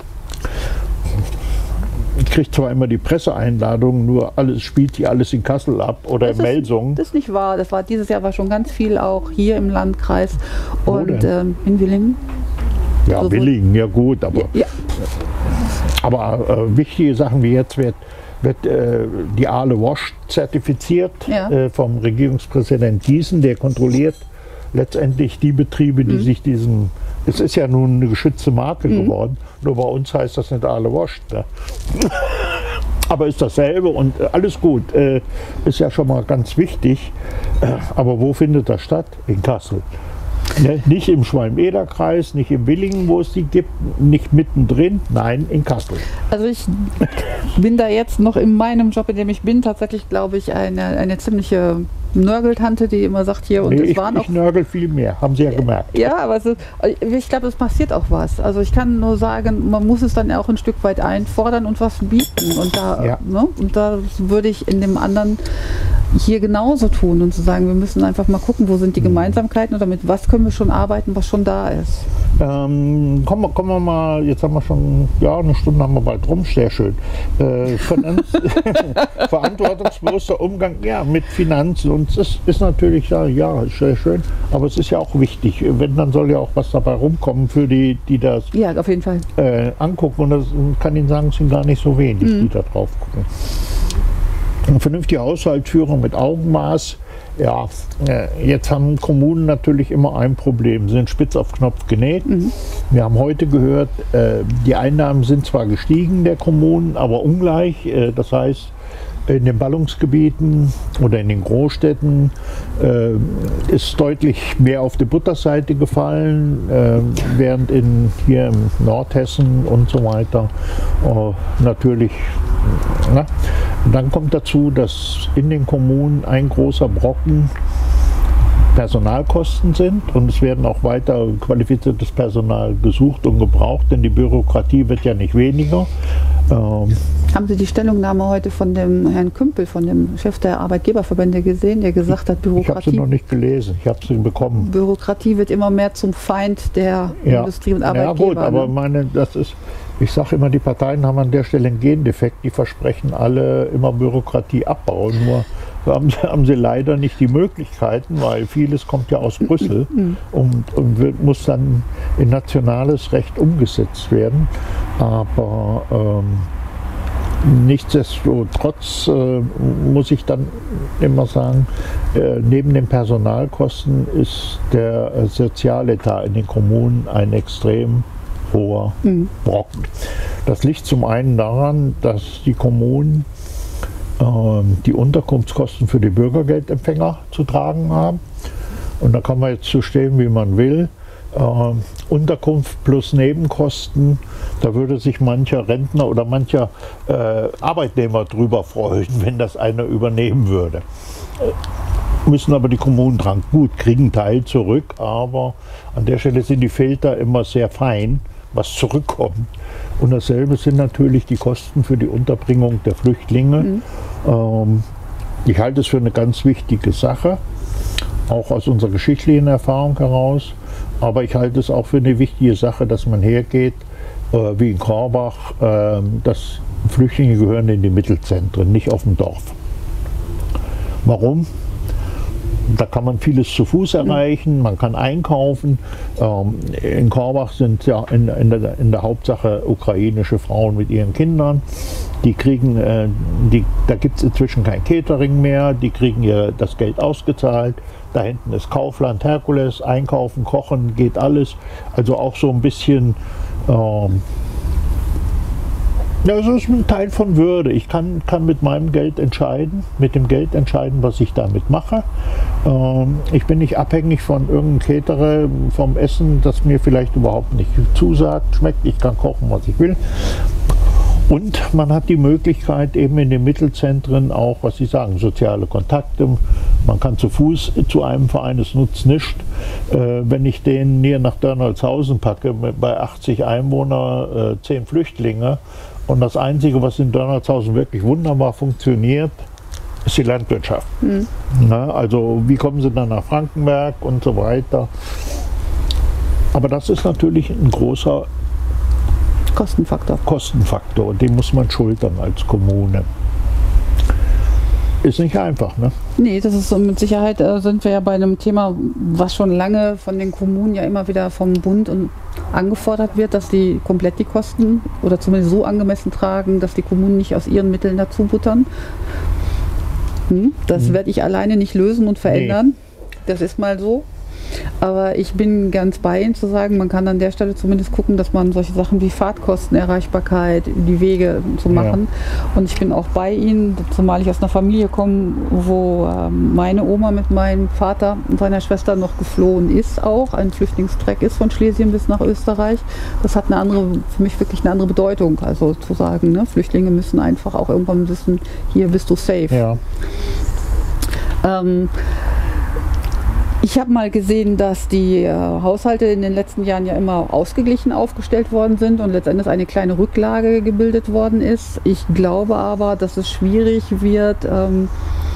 kriegt zwar immer die Presseeinladungen, nur alles spielt die alles in Kassel ab oder Das in ist- Melsungen. Das ist nicht wahr. Das war dieses Jahr war schon ganz viel auch hier im Landkreis Wo und denn? ähm, in Willingen. Ja, sowohl- Willingen, ja gut, aber, Ja, aber äh, wichtige Sachen wie jetzt wird, wird äh, die Aale Wash zertifiziert Ja. äh, vom Regierungspräsident Gießen, der kontrolliert letztendlich die Betriebe, die Mhm. sich diesem, es ist ja nun eine geschützte Marke Mhm. geworden, nur bei uns heißt das nicht Aale Wash. Ne? Aber ist dasselbe und äh, alles gut, äh, ist ja schon mal ganz wichtig. Äh, aber wo findet das statt? In Kassel. Ne? Nicht im Schwalm-Eder-Kreis, nicht in Willingen, wo es die gibt, nicht mittendrin, nein, in Kassel. also ich bin da jetzt noch in meinem Job, in dem ich bin, tatsächlich, glaube ich, eine, eine ziemliche Nörgeltante, die immer sagt hier, und Nee, es ich, waren auch ich nörgel viel mehr, haben Sie ja gemerkt. Ja, aber es ist, ich glaube, es passiert auch was. Also ich kann nur sagen, man muss es dann auch ein Stück weit einfordern und was bieten. Und da, Ja. ne, und da würde ich in dem anderen hier genauso tun und zu sagen, wir müssen einfach mal gucken, wo sind die Gemeinsamkeiten oder mit was können wir schon arbeiten, was schon da ist. Ähm, kommen, wir- kommen wir mal, jetzt haben wir schon, ja, eine Stunde haben wir bald rum, sehr schön. Äh, Finanz, verantwortungsbewusster Umgang ja, mit Finanzen. Und es ist, ist natürlich, ja, ja, ist sehr schön, aber es ist ja auch wichtig. Wenn, dann soll ja auch was dabei rumkommen für die, die das Ja, auf jeden Fall. äh, angucken. Und das kann Ihnen sagen, es sind gar nicht so wenig, die da drauf gucken. Eine vernünftige Haushaltsführung mit Augenmaß. Ja, jetzt haben Kommunen natürlich immer ein Problem, sind spitz auf Knopf genäht. Mhm. Wir haben heute gehört, die Einnahmen sind zwar gestiegen der Kommunen, aber ungleich. Das heißt, in den Ballungsgebieten oder in den Großstädten äh, ist deutlich mehr auf die Butterseite gefallen, äh, während in, hier im Nordhessen und so weiter äh, natürlich. Na, dann kommt dazu, dass in den Kommunen ein großer Brocken Personalkosten sind und es werden auch weiter qualifiziertes Personal gesucht und gebraucht, denn die Bürokratie wird ja nicht weniger. Ähm Haben Sie die Stellungnahme heute von dem Herrn Kümpel, von dem Chef der Arbeitgeberverbände gesehen, der gesagt hat, Bürokratie... Ich habe sie noch nicht gelesen, ich habe sie bekommen. Bürokratie wird immer mehr zum Feind der ja. Industrie und Arbeitgeber. Ja gut, aber ne? meine, das ist... Ich sage immer, die Parteien haben an der Stelle einen Gendefekt, die versprechen alle immer Bürokratie abbauen, nur haben sie, haben sie leider nicht die Möglichkeiten, weil vieles kommt ja aus Brüssel und, und wird, muss dann in nationales Recht umgesetzt werden. Aber ähm, nichtsdestotrotz äh, muss ich dann immer sagen, äh, neben den Personalkosten ist der äh, Sozialetat in den Kommunen ein extrem hoher mhm. Brocken. Das liegt zum einen daran, dass die Kommunen äh, die Unterkunftskosten für die Bürgergeldempfänger zu tragen haben. Und da kann man jetzt so stehen, wie man will. Äh, Unterkunft plus Nebenkosten, da würde sich mancher Rentner oder mancher äh, Arbeitnehmer drüber freuen, wenn das einer übernehmen würde. Äh, müssen aber die Kommunen dran. Gut, kriegen einen Teil zurück, aber an der Stelle sind die Filter immer sehr fein, was zurückkommt. Und dasselbe sind natürlich die Kosten für die Unterbringung der Flüchtlinge. Mhm. Ähm, ich halte es für eine ganz wichtige Sache, auch aus unserer geschichtlichen Erfahrung heraus. Aber ich halte es auch für eine wichtige Sache, dass man hergeht, äh, wie in Korbach, äh, dass Flüchtlinge gehören in die Mittelzentren, nicht auf dem Dorf. Warum? Da kann man vieles zu Fuß erreichen, man kann einkaufen. Ähm, in Korbach sind ja in, in, der, in der Hauptsache ukrainische Frauen mit ihren Kindern. Die kriegen, äh, die, da gibt es inzwischen kein Catering mehr, die kriegen ihr das Geld ausgezahlt. Da hinten ist Kaufland, Herkules, einkaufen, kochen, geht alles. Also auch so ein bisschen... Ähm, Ja, es ist ein Teil von Würde. Ich kann, kann mit meinem Geld entscheiden, mit dem Geld entscheiden, was ich damit mache. Ähm, ich bin nicht abhängig von irgendeinem Caterer, vom Essen, das mir vielleicht überhaupt nicht zusagt, schmeckt. Ich kann kochen, was ich will. Und man hat die Möglichkeit, eben in den Mittelzentren auch, was Sie sagen, soziale Kontakte. Man kann zu Fuß zu einem Verein, es nutzt nichts. Äh, wenn ich den hier nach Dörnolzhausen packe, mit, bei achtzig Einwohner, äh, zehn Flüchtlinge, und das Einzige, was in Dörnolzhausen wirklich wunderbar funktioniert, ist die Landwirtschaft. Mhm. Na, also wie kommen Sie dann nach Frankenberg und so weiter. Aber das ist natürlich ein großer Kostenfaktor. Kostenfaktor, den muss man schultern als Kommune. Ist nicht einfach, ne? Nee, das ist so, mit Sicherheit äh, sind wir ja bei einem Thema, was schon lange von den Kommunen ja immer wieder vom Bund und angefordert wird, dass die komplett die Kosten oder zumindest so angemessen tragen, dass die Kommunen nicht aus ihren Mitteln dazu buttern. Hm, das hm. werde ich alleine nicht lösen und verändern. Nee. Das ist mal so. Aber ich bin ganz bei Ihnen zu sagen, man kann an der Stelle zumindest gucken, dass man solche Sachen wie Fahrtkosten, Erreichbarkeit, die Wege zu machen. Ja. Und ich bin auch bei Ihnen, zumal ich aus einer Familie komme, wo ähm, meine Oma mit meinem Vater und seiner Schwester noch geflohen ist auch, ein Flüchtlingstreck ist von Schlesien bis nach Österreich. Das hat eine andere, für mich wirklich eine andere Bedeutung, also zu sagen, ne, Flüchtlinge müssen einfach auch irgendwann wissen, hier bist du safe. Ja. Ähm, Ich habe mal gesehen, dass die äh, Haushalte in den letzten Jahren ja immer ausgeglichen aufgestellt worden sind und letztendlich eine kleine Rücklage gebildet worden ist. Ich glaube aber, dass es schwierig wird, ähm,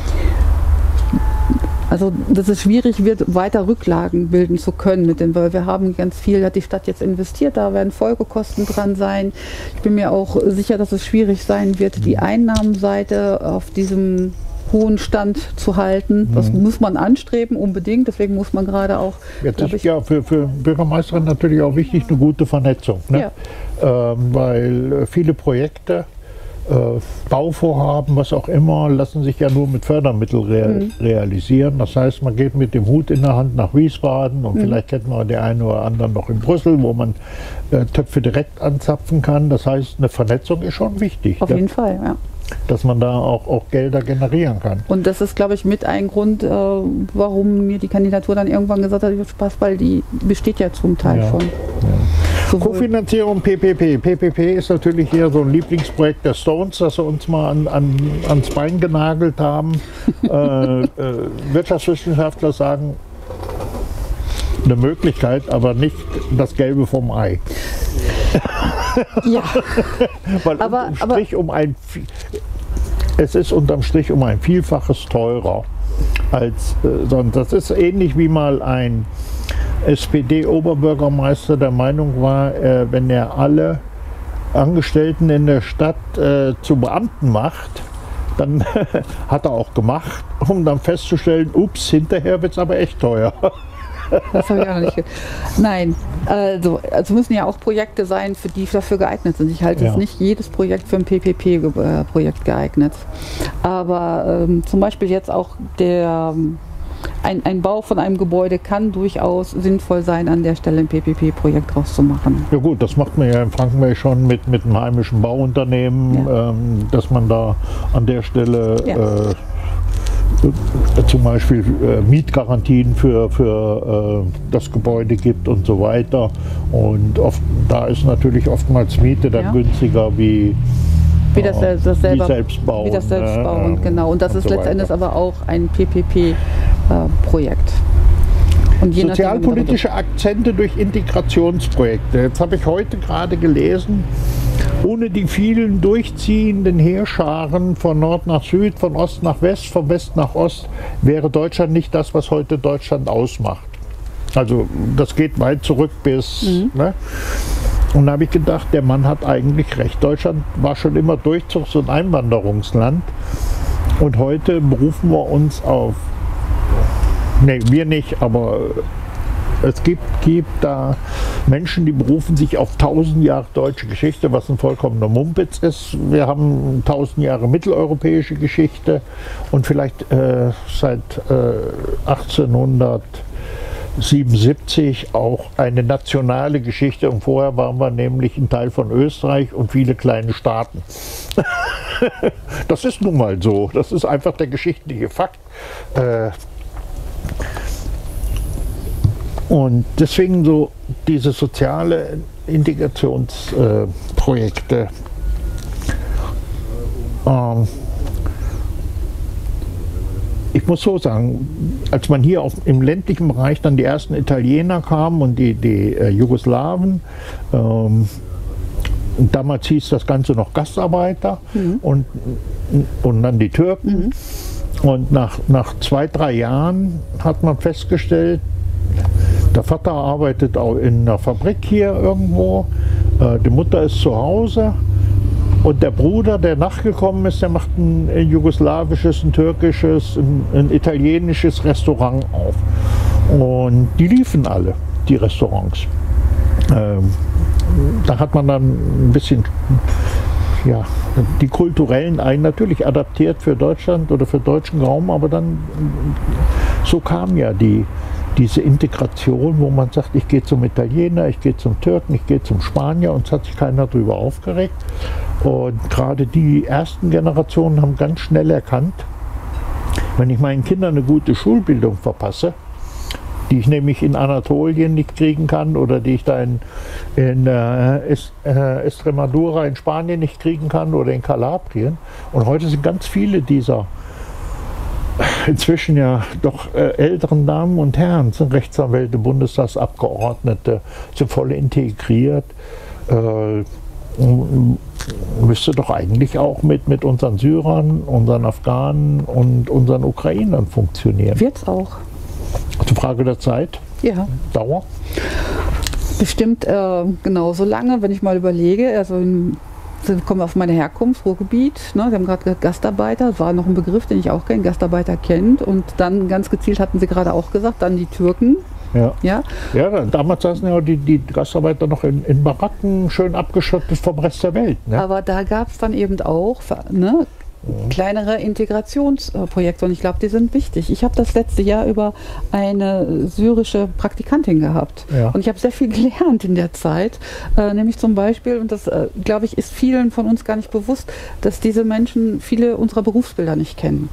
also dass es schwierig wird, weiter Rücklagen bilden zu können mit den, weil wir haben ganz viel, hat die Stadt jetzt investiert, da werden Folgekosten dran sein. Ich bin mir auch sicher, dass es schwierig sein wird, die Einnahmenseite auf diesem hohen Stand zu halten. Das mhm. muss man anstreben, unbedingt. Deswegen muss man gerade auch... Jetzt ist ich, ja für, für Bürgermeisterin natürlich auch wichtig, eine gute Vernetzung. Ne? Ja. Ähm, weil viele Projekte äh, Bauvorhaben, was auch immer, lassen sich ja nur mit Fördermitteln rea Mhm. realisieren. Das heißt, man geht mit dem Hut in der Hand nach Wiesbaden und Mhm. vielleicht kennt man den einen oder anderen noch in Brüssel, wo man äh, Töpfe direkt anzapfen kann. Das heißt, eine Vernetzung ist schon wichtig, Auf dass, jeden Fall, ja. dass man da auch, auch Gelder generieren kann. Und das ist, glaube ich, mit ein Grund, äh, warum mir die Kandidatur dann irgendwann gesagt hat, Spaß, weil die besteht ja zum Teil Ja. schon. Ja. Sowohl- Kofinanzierung P P P. P P P ist natürlich hier so ein Lieblingsprojekt der Stones, das sie uns mal an, an, ans Bein genagelt haben. äh, äh, Wirtschaftswissenschaftler sagen, eine Möglichkeit, aber nicht das Gelbe vom Ei. Ja, Weil Aber- unterm Strich um ein, Vi- es ist unterm Strich um ein Vielfaches teurer als äh, sonst. Das ist ähnlich wie mal ein S P D-Oberbürgermeister der Meinung war, äh, wenn er alle Angestellten in der Stadt äh, zu Beamten macht, dann hat er auch gemacht, um dann festzustellen, ups, hinterher wird es aber echt teuer. das habe ich auch noch nicht. Ge Nein, also, also müssen ja auch Projekte sein, für die dafür geeignet sind. Ich halte Ja. jetzt nicht jedes Projekt für ein P P P-Projekt geeignet. Aber ähm, zum Beispiel jetzt auch der ähm, Ein, ein Bau von einem Gebäude kann durchaus sinnvoll sein, an der Stelle ein P P P-Projekt draus zu machen. Ja gut, das macht man ja in Frankenberg schon mit, mit einem heimischen Bauunternehmen, Ja. ähm, dass man da an der Stelle Ja. äh, äh, zum Beispiel äh, Mietgarantien für, für äh, das Gebäude gibt und so weiter. Und oft, da ist natürlich oftmals Miete dann Ja. günstiger wie, Wie das, äh, das selber, wie selbst bauen. wie das selbst ne? bauen, genau. Und das und ist so letztendlich weiter. aber auch ein P P P-Projekt. Und je nachdem, wie man Sozialpolitische Akzente durch Integrationsprojekte. Jetzt habe ich heute gerade gelesen, ohne die vielen durchziehenden Heerscharen von Nord nach Süd, von Ost nach West, von West nach Ost, wäre Deutschland nicht das, was heute Deutschland ausmacht. Also das geht weit zurück bis... Ne? Und da habe ich gedacht, der Mann hat eigentlich recht. Deutschland war schon immer Durchzugs- und Einwanderungsland. Und heute berufen wir uns auf... Nee, wir nicht, aber es gibt, gibt da Menschen, die berufen sich auf tausend Jahre deutsche Geschichte, was ein vollkommener Mumpitz ist. Wir haben tausend Jahre mitteleuropäische Geschichte und vielleicht äh, seit äh, achtzehnhundertsiebenundsiebzig auch eine nationale Geschichte. Und vorher waren wir nämlich ein Teil von Österreich und viele kleine Staaten. Das ist nun mal so. Das ist einfach der geschichtliche Fakt. Äh, Und deswegen so diese soziale Integrationsprojekte. Äh, ähm, ich muss so sagen, als man hier auf, im ländlichen Bereich dann die ersten Italiener kamen und die, die äh, Jugoslawen, ähm, damals hieß das Ganze noch Gastarbeiter Mhm. und, und dann die Türken. Mhm. Und nach, nach zwei, drei Jahren hat man festgestellt, der Vater arbeitet auch in einer Fabrik hier irgendwo, äh, die Mutter ist zu Hause und der Bruder, der nachgekommen ist, der macht ein, ein jugoslawisches, ein türkisches, ein, ein italienisches Restaurant auf. Und die liefen alle, die Restaurants. Ähm, da hat man dann ein bisschen ja, die kulturellen ein natürlich adaptiert für Deutschland oder für den deutschen Raum, aber dann so kam ja die diese Integration, wo man sagt, ich gehe zum Italiener, ich gehe zum Türken, ich gehe zum Spanier und es hat sich keiner darüber aufgeregt. Und gerade die ersten Generationen haben ganz schnell erkannt, wenn ich meinen Kindern eine gute Schulbildung verpasse, die ich nämlich in Anatolien nicht kriegen kann oder die ich da in, in äh, Est, äh, Estremadura in Spanien nicht kriegen kann oder in Kalabrien. Und heute sind ganz viele dieser inzwischen ja doch äh, älteren Damen und Herren, sind Rechtsanwälte, Bundestagsabgeordnete, sind voll integriert. Äh, müsste doch eigentlich auch mit, mit unseren Syrern, unseren Afghanen und unseren Ukrainern funktionieren. Wird's auch. Die Frage der Zeit, Ja. Dauer. Bestimmt äh, genauso lange, wenn ich mal überlege, also in, wir kommen auf meine Herkunft, Ruhrgebiet, ne, wir haben gerade gesagt Gastarbeiter, das war noch ein Begriff, den ich auch kenne, Gastarbeiter kennt und dann ganz gezielt hatten Sie gerade auch gesagt, dann die Türken, Ja. Ja? Ja, damals saßen ja die, die Gastarbeiter noch in, in Baracken, schön abgeschottet vom Rest der Welt. Ne? Aber da gab es dann eben auch, ne, kleinere Integrationsprojekte und ich glaube, die sind wichtig. Ich habe das letzte Jahr über eine syrische Praktikantin gehabt Ja. und ich habe sehr viel gelernt in der Zeit, äh, nämlich zum Beispiel, und das äh, glaube ich ist vielen von uns gar nicht bewusst, dass diese Menschen viele unserer Berufsbilder nicht kennen.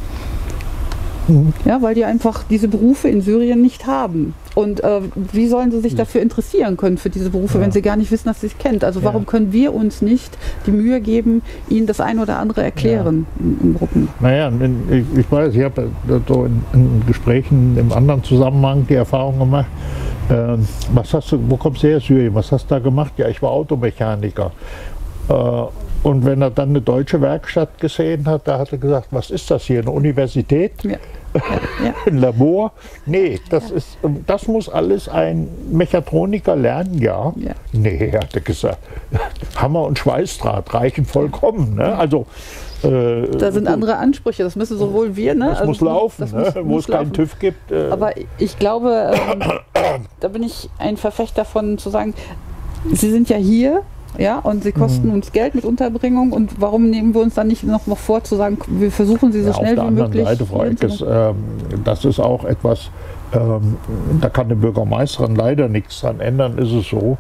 Mhm. Ja, weil die einfach diese Berufe in Syrien nicht haben. Und äh, wie sollen sie sich dafür interessieren können, für diese Berufe, Ja. wenn sie gar nicht wissen, dass sie es kennt? Also warum Ja. können wir uns nicht die Mühe geben, ihnen das ein oder andere erklären ja. in, in Gruppen? Naja, ich, ich weiß, ich habe so in, in Gesprächen im anderen Zusammenhang die Erfahrung gemacht, äh, was hast du, wo kommst du her, Syrien, was hast du da gemacht? Ja, ich war Automechaniker. Äh, Und wenn er dann eine deutsche Werkstatt gesehen hat, da hat er gesagt, was ist das hier, eine Universität? Ja. Ja, ja. Ein Labor? Nee, das, ja. ist, das muss alles ein Mechatroniker lernen, ja. Ja. Nee, hat er gesagt, Hammer und Schweißdraht reichen vollkommen. Ne? Also, äh, da sind andere Ansprüche, das müssen sowohl wir. Ne? Das also, muss laufen, das ne? muss, wo muss es keinen laufen. TÜV gibt. Äh, Aber ich glaube, ähm, da bin ich ein Verfechter davon zu sagen, Sie sind ja hier. Ja, und sie kosten Mhm. uns Geld mit Unterbringung und warum nehmen wir uns dann nicht noch mal vor zu sagen, wir versuchen sie so ja, schnell auf wie der möglich. anderen Seite, Frau Eckes, ähm, das ist auch etwas, ähm, da kann die Bürgermeisterin leider nichts dran ändern, ist es so.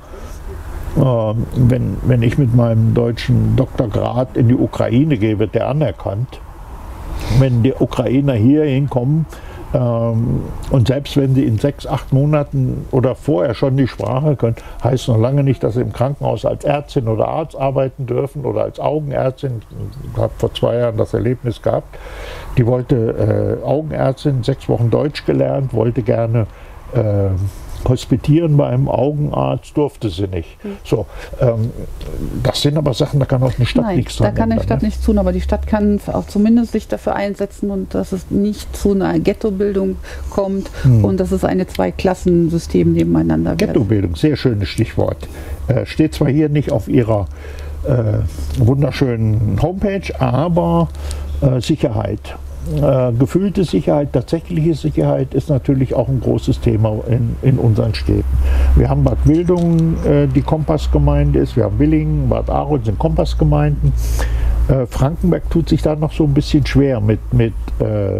Ähm, wenn, wenn ich mit meinem deutschen Doktorgrad in die Ukraine gehe, wird der anerkannt. Wenn die Ukrainer hier hinkommen, Ähm, und selbst wenn sie in sechs, acht Monaten oder vorher schon die Sprache können, heißt noch lange nicht, dass sie im Krankenhaus als Ärztin oder Arzt arbeiten dürfen oder als Augenärztin. Ich habe vor zwei Jahren das Erlebnis gehabt. Die wollte äh, Augenärztin, sechs Wochen Deutsch gelernt, wollte gerne äh, hospitieren bei einem Augenarzt, durfte sie nicht. Mhm. So, ähm, das sind aber Sachen, da kann auch eine Stadt Nein, nichts dran da kann ändern, die Stadt ne? nichts tun, aber die Stadt kann auch zumindest sich dafür einsetzen und dass es nicht zu einer Ghettobildung kommt mhm. und dass es eine Zwei-Klassen-System nebeneinander wird. Ghettobildung, sehr schönes Stichwort. Äh, steht zwar hier nicht auf Ihrer äh, wunderschönen Homepage, aber äh, Sicherheit. Äh, gefühlte Sicherheit, tatsächliche Sicherheit ist natürlich auch ein großes Thema in, in unseren Städten. Wir haben Bad Wildungen, äh, die Kompassgemeinde ist, wir haben Willingen, Bad Arolsen sind Kompassgemeinden. Äh, Frankenberg tut sich da noch so ein bisschen schwer mit, mit äh,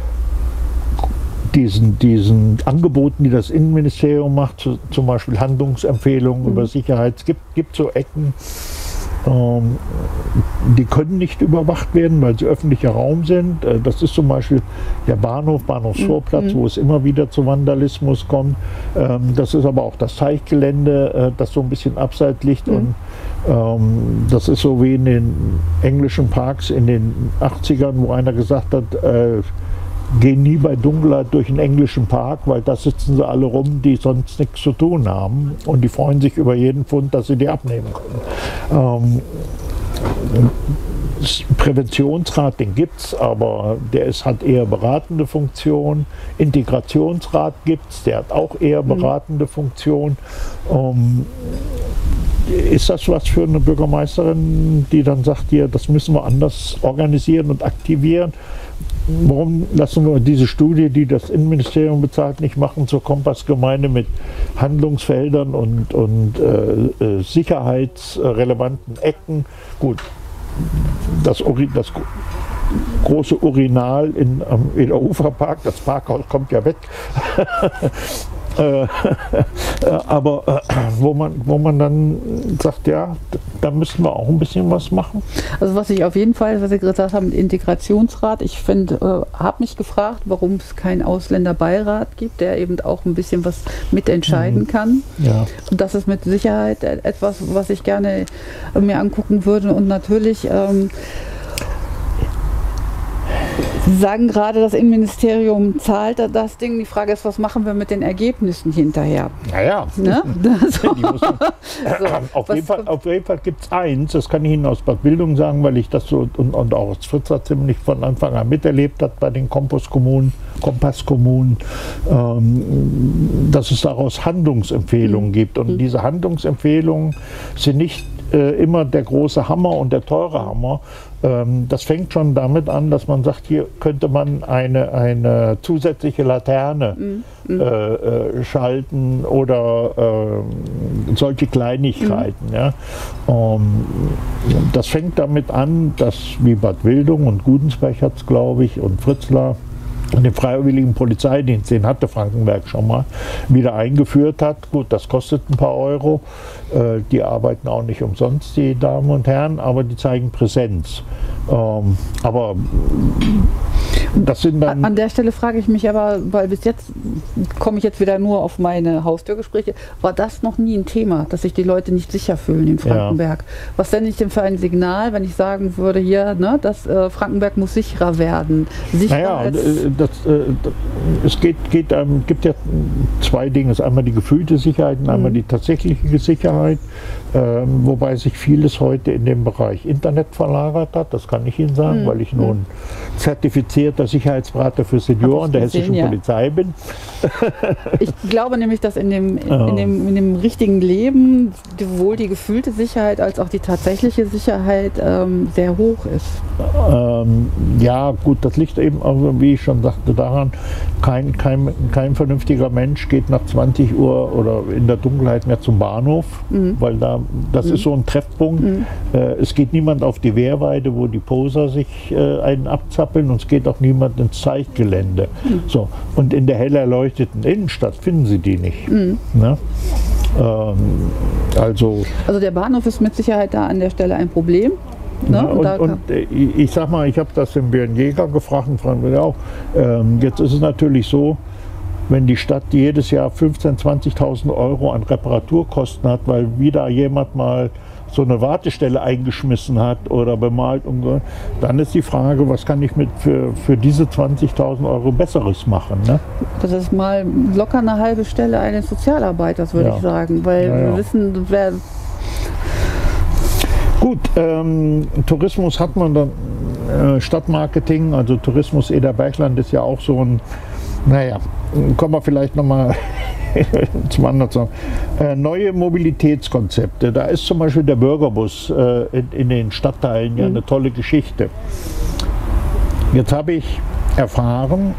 diesen, diesen Angeboten, die das Innenministerium macht, zu, zum Beispiel Handlungsempfehlungen mhm. über Sicherheit. Es gibt, gibt so Ecken, Ähm, die können nicht überwacht werden, weil sie öffentlicher Raum sind. Äh, das ist zum Beispiel der Bahnhof, Bahnhofsvorplatz, mhm. wo es immer wieder zu Vandalismus kommt. Ähm, das ist aber auch das Teichgelände, äh, das so ein bisschen abseits liegt. Mhm. Und ähm, das ist so wie in den englischen Parks in den achtzigern, wo einer gesagt hat, äh, geh nie bei Dunkelheit durch den englischen Park, weil da sitzen sie alle rum, die sonst nichts zu tun haben und die freuen sich über jeden Pfund, dass sie die abnehmen können. Ähm, Präventionsrat, den gibt es, aber der ist, hat eher beratende Funktion. Integrationsrat gibt es, der hat auch eher beratende Funktion. Ähm, ist das was für eine Bürgermeisterin, die dann sagt, hier, das müssen wir anders organisieren und aktivieren? Warum lassen wir diese Studie, die das Innenministerium bezahlt, nicht machen zur Kompassgemeinde mit Handlungsfeldern und, und äh, sicherheitsrelevanten Ecken? Gut, das, das große Urinal in, am Eder Uferpark, das Parkhaus kommt ja weg. Äh, aber äh, wo, man, wo man dann sagt, ja, da müssen wir auch ein bisschen was machen. Also was ich auf jeden Fall, was Sie gesagt haben, Integrationsrat, ich finde, äh, habe mich gefragt, warum es keinen Ausländerbeirat gibt, der eben auch ein bisschen was mitentscheiden mhm. kann. Ja. Und das ist mit Sicherheit etwas, was ich gerne äh, mir angucken würde. Und natürlich ähm, Sie sagen gerade, das Innenministerium zahlt das Ding. Die Frage ist, was machen wir mit den Ergebnissen hinterher? Naja, ne? so. man, so, auf, jeden Fall, auf jeden Fall gibt es eins, das kann ich Ihnen aus Bad Wildungen sagen, weil ich das so und, und auch aus Fritzer ziemlich von Anfang an miterlebt habe bei den Kompostkommunen, Kompasskommunen, ähm, dass es daraus Handlungsempfehlungen mhm. gibt. Und mhm. diese Handlungsempfehlungen sind nicht äh, immer der große Hammer und der teure Hammer. Ähm, das fängt schon damit an, dass man sagt, hier könnte man eine, eine zusätzliche Laterne mhm. äh, äh, schalten oder äh, solche Kleinigkeiten. Mhm. Ja. Ähm, das fängt damit an, dass wie Bad Wildung und Gudensberg hat es, glaube ich, und Fritzlar, und den freiwilligen Polizeidienst, den hatte Frankenberg schon mal, wieder eingeführt hat. Gut, das kostet ein paar Euro. Äh, die arbeiten auch nicht umsonst, die Damen und Herren, aber die zeigen Präsenz. Ähm, aber das sind dann... An der Stelle frage ich mich aber, weil bis jetzt komme ich jetzt wieder nur auf meine Haustürgespräche, war das noch nie ein Thema, dass sich die Leute nicht sicher fühlen in Frankenberg? Ja. Was denn nicht denn für ein Signal, wenn ich sagen würde, hier, ne, dass äh, Frankenberg muss sicherer werden? Sicherer naja, als das, äh, es geht, geht, ähm, gibt ja zwei Dinge. Es ist einmal die gefühlte Sicherheit und einmal mhm. die tatsächliche Sicherheit, ähm, wobei sich vieles heute in dem Bereich Internet verlagert hat. Das kann ich Ihnen sagen, mhm. weil ich nun zertifizierter Sicherheitsberater für Senioren der gesehen, hessischen ja. Polizei bin. Ich glaube nämlich, dass in dem, in, in, dem, in dem richtigen Leben sowohl die gefühlte Sicherheit als auch die tatsächliche Sicherheit ähm, sehr hoch ist. Ähm, ja, gut, das liegt eben, also, wie ich schon sagte, daran, kein, kein, kein vernünftiger Mensch geht nach zwanzig Uhr oder in der Dunkelheit mehr zum Bahnhof, mhm. weil da, das mhm. ist so ein Treffpunkt. Mhm. Äh, es geht niemand auf die Wehrweide, wo die Poser sich äh, einen abzappeln, und es geht auch niemand ins Zeichgelände. Mhm. So, und in der hell erleuchteten Innenstadt finden Sie die nicht. Mhm. Ne? Ähm, also, also der Bahnhof ist mit Sicherheit da an der Stelle ein Problem. Ne? Ja, und, und, und ich, ich sag mal, ich habe das den Björn Jäger gefragt und fragen wir auch. Ähm, jetzt ist es natürlich so, wenn die Stadt jedes Jahr fünfzehntausend, zwanzigtausend Euro an Reparaturkosten hat, weil wieder jemand mal so eine Wartestelle eingeschmissen hat oder bemalt, und so, dann ist die Frage, was kann ich mit für, für diese zwanzigtausend Euro Besseres machen? Ne? Das ist mal locker eine halbe Stelle eines Sozialarbeiters, würde ja. ich sagen, weil ja, ja. wir wissen, wer... Gut, ähm, Tourismus hat man dann, äh, Stadtmarketing, also Tourismus Eder-Bergland ist ja auch so ein, naja, kommen wir vielleicht nochmal zum anderen sagen. Äh, neue Mobilitätskonzepte, da ist zum Beispiel der Bürgerbus äh, in, in den Stadtteilen ja mhm. eine tolle Geschichte. Jetzt habe ich erfahren,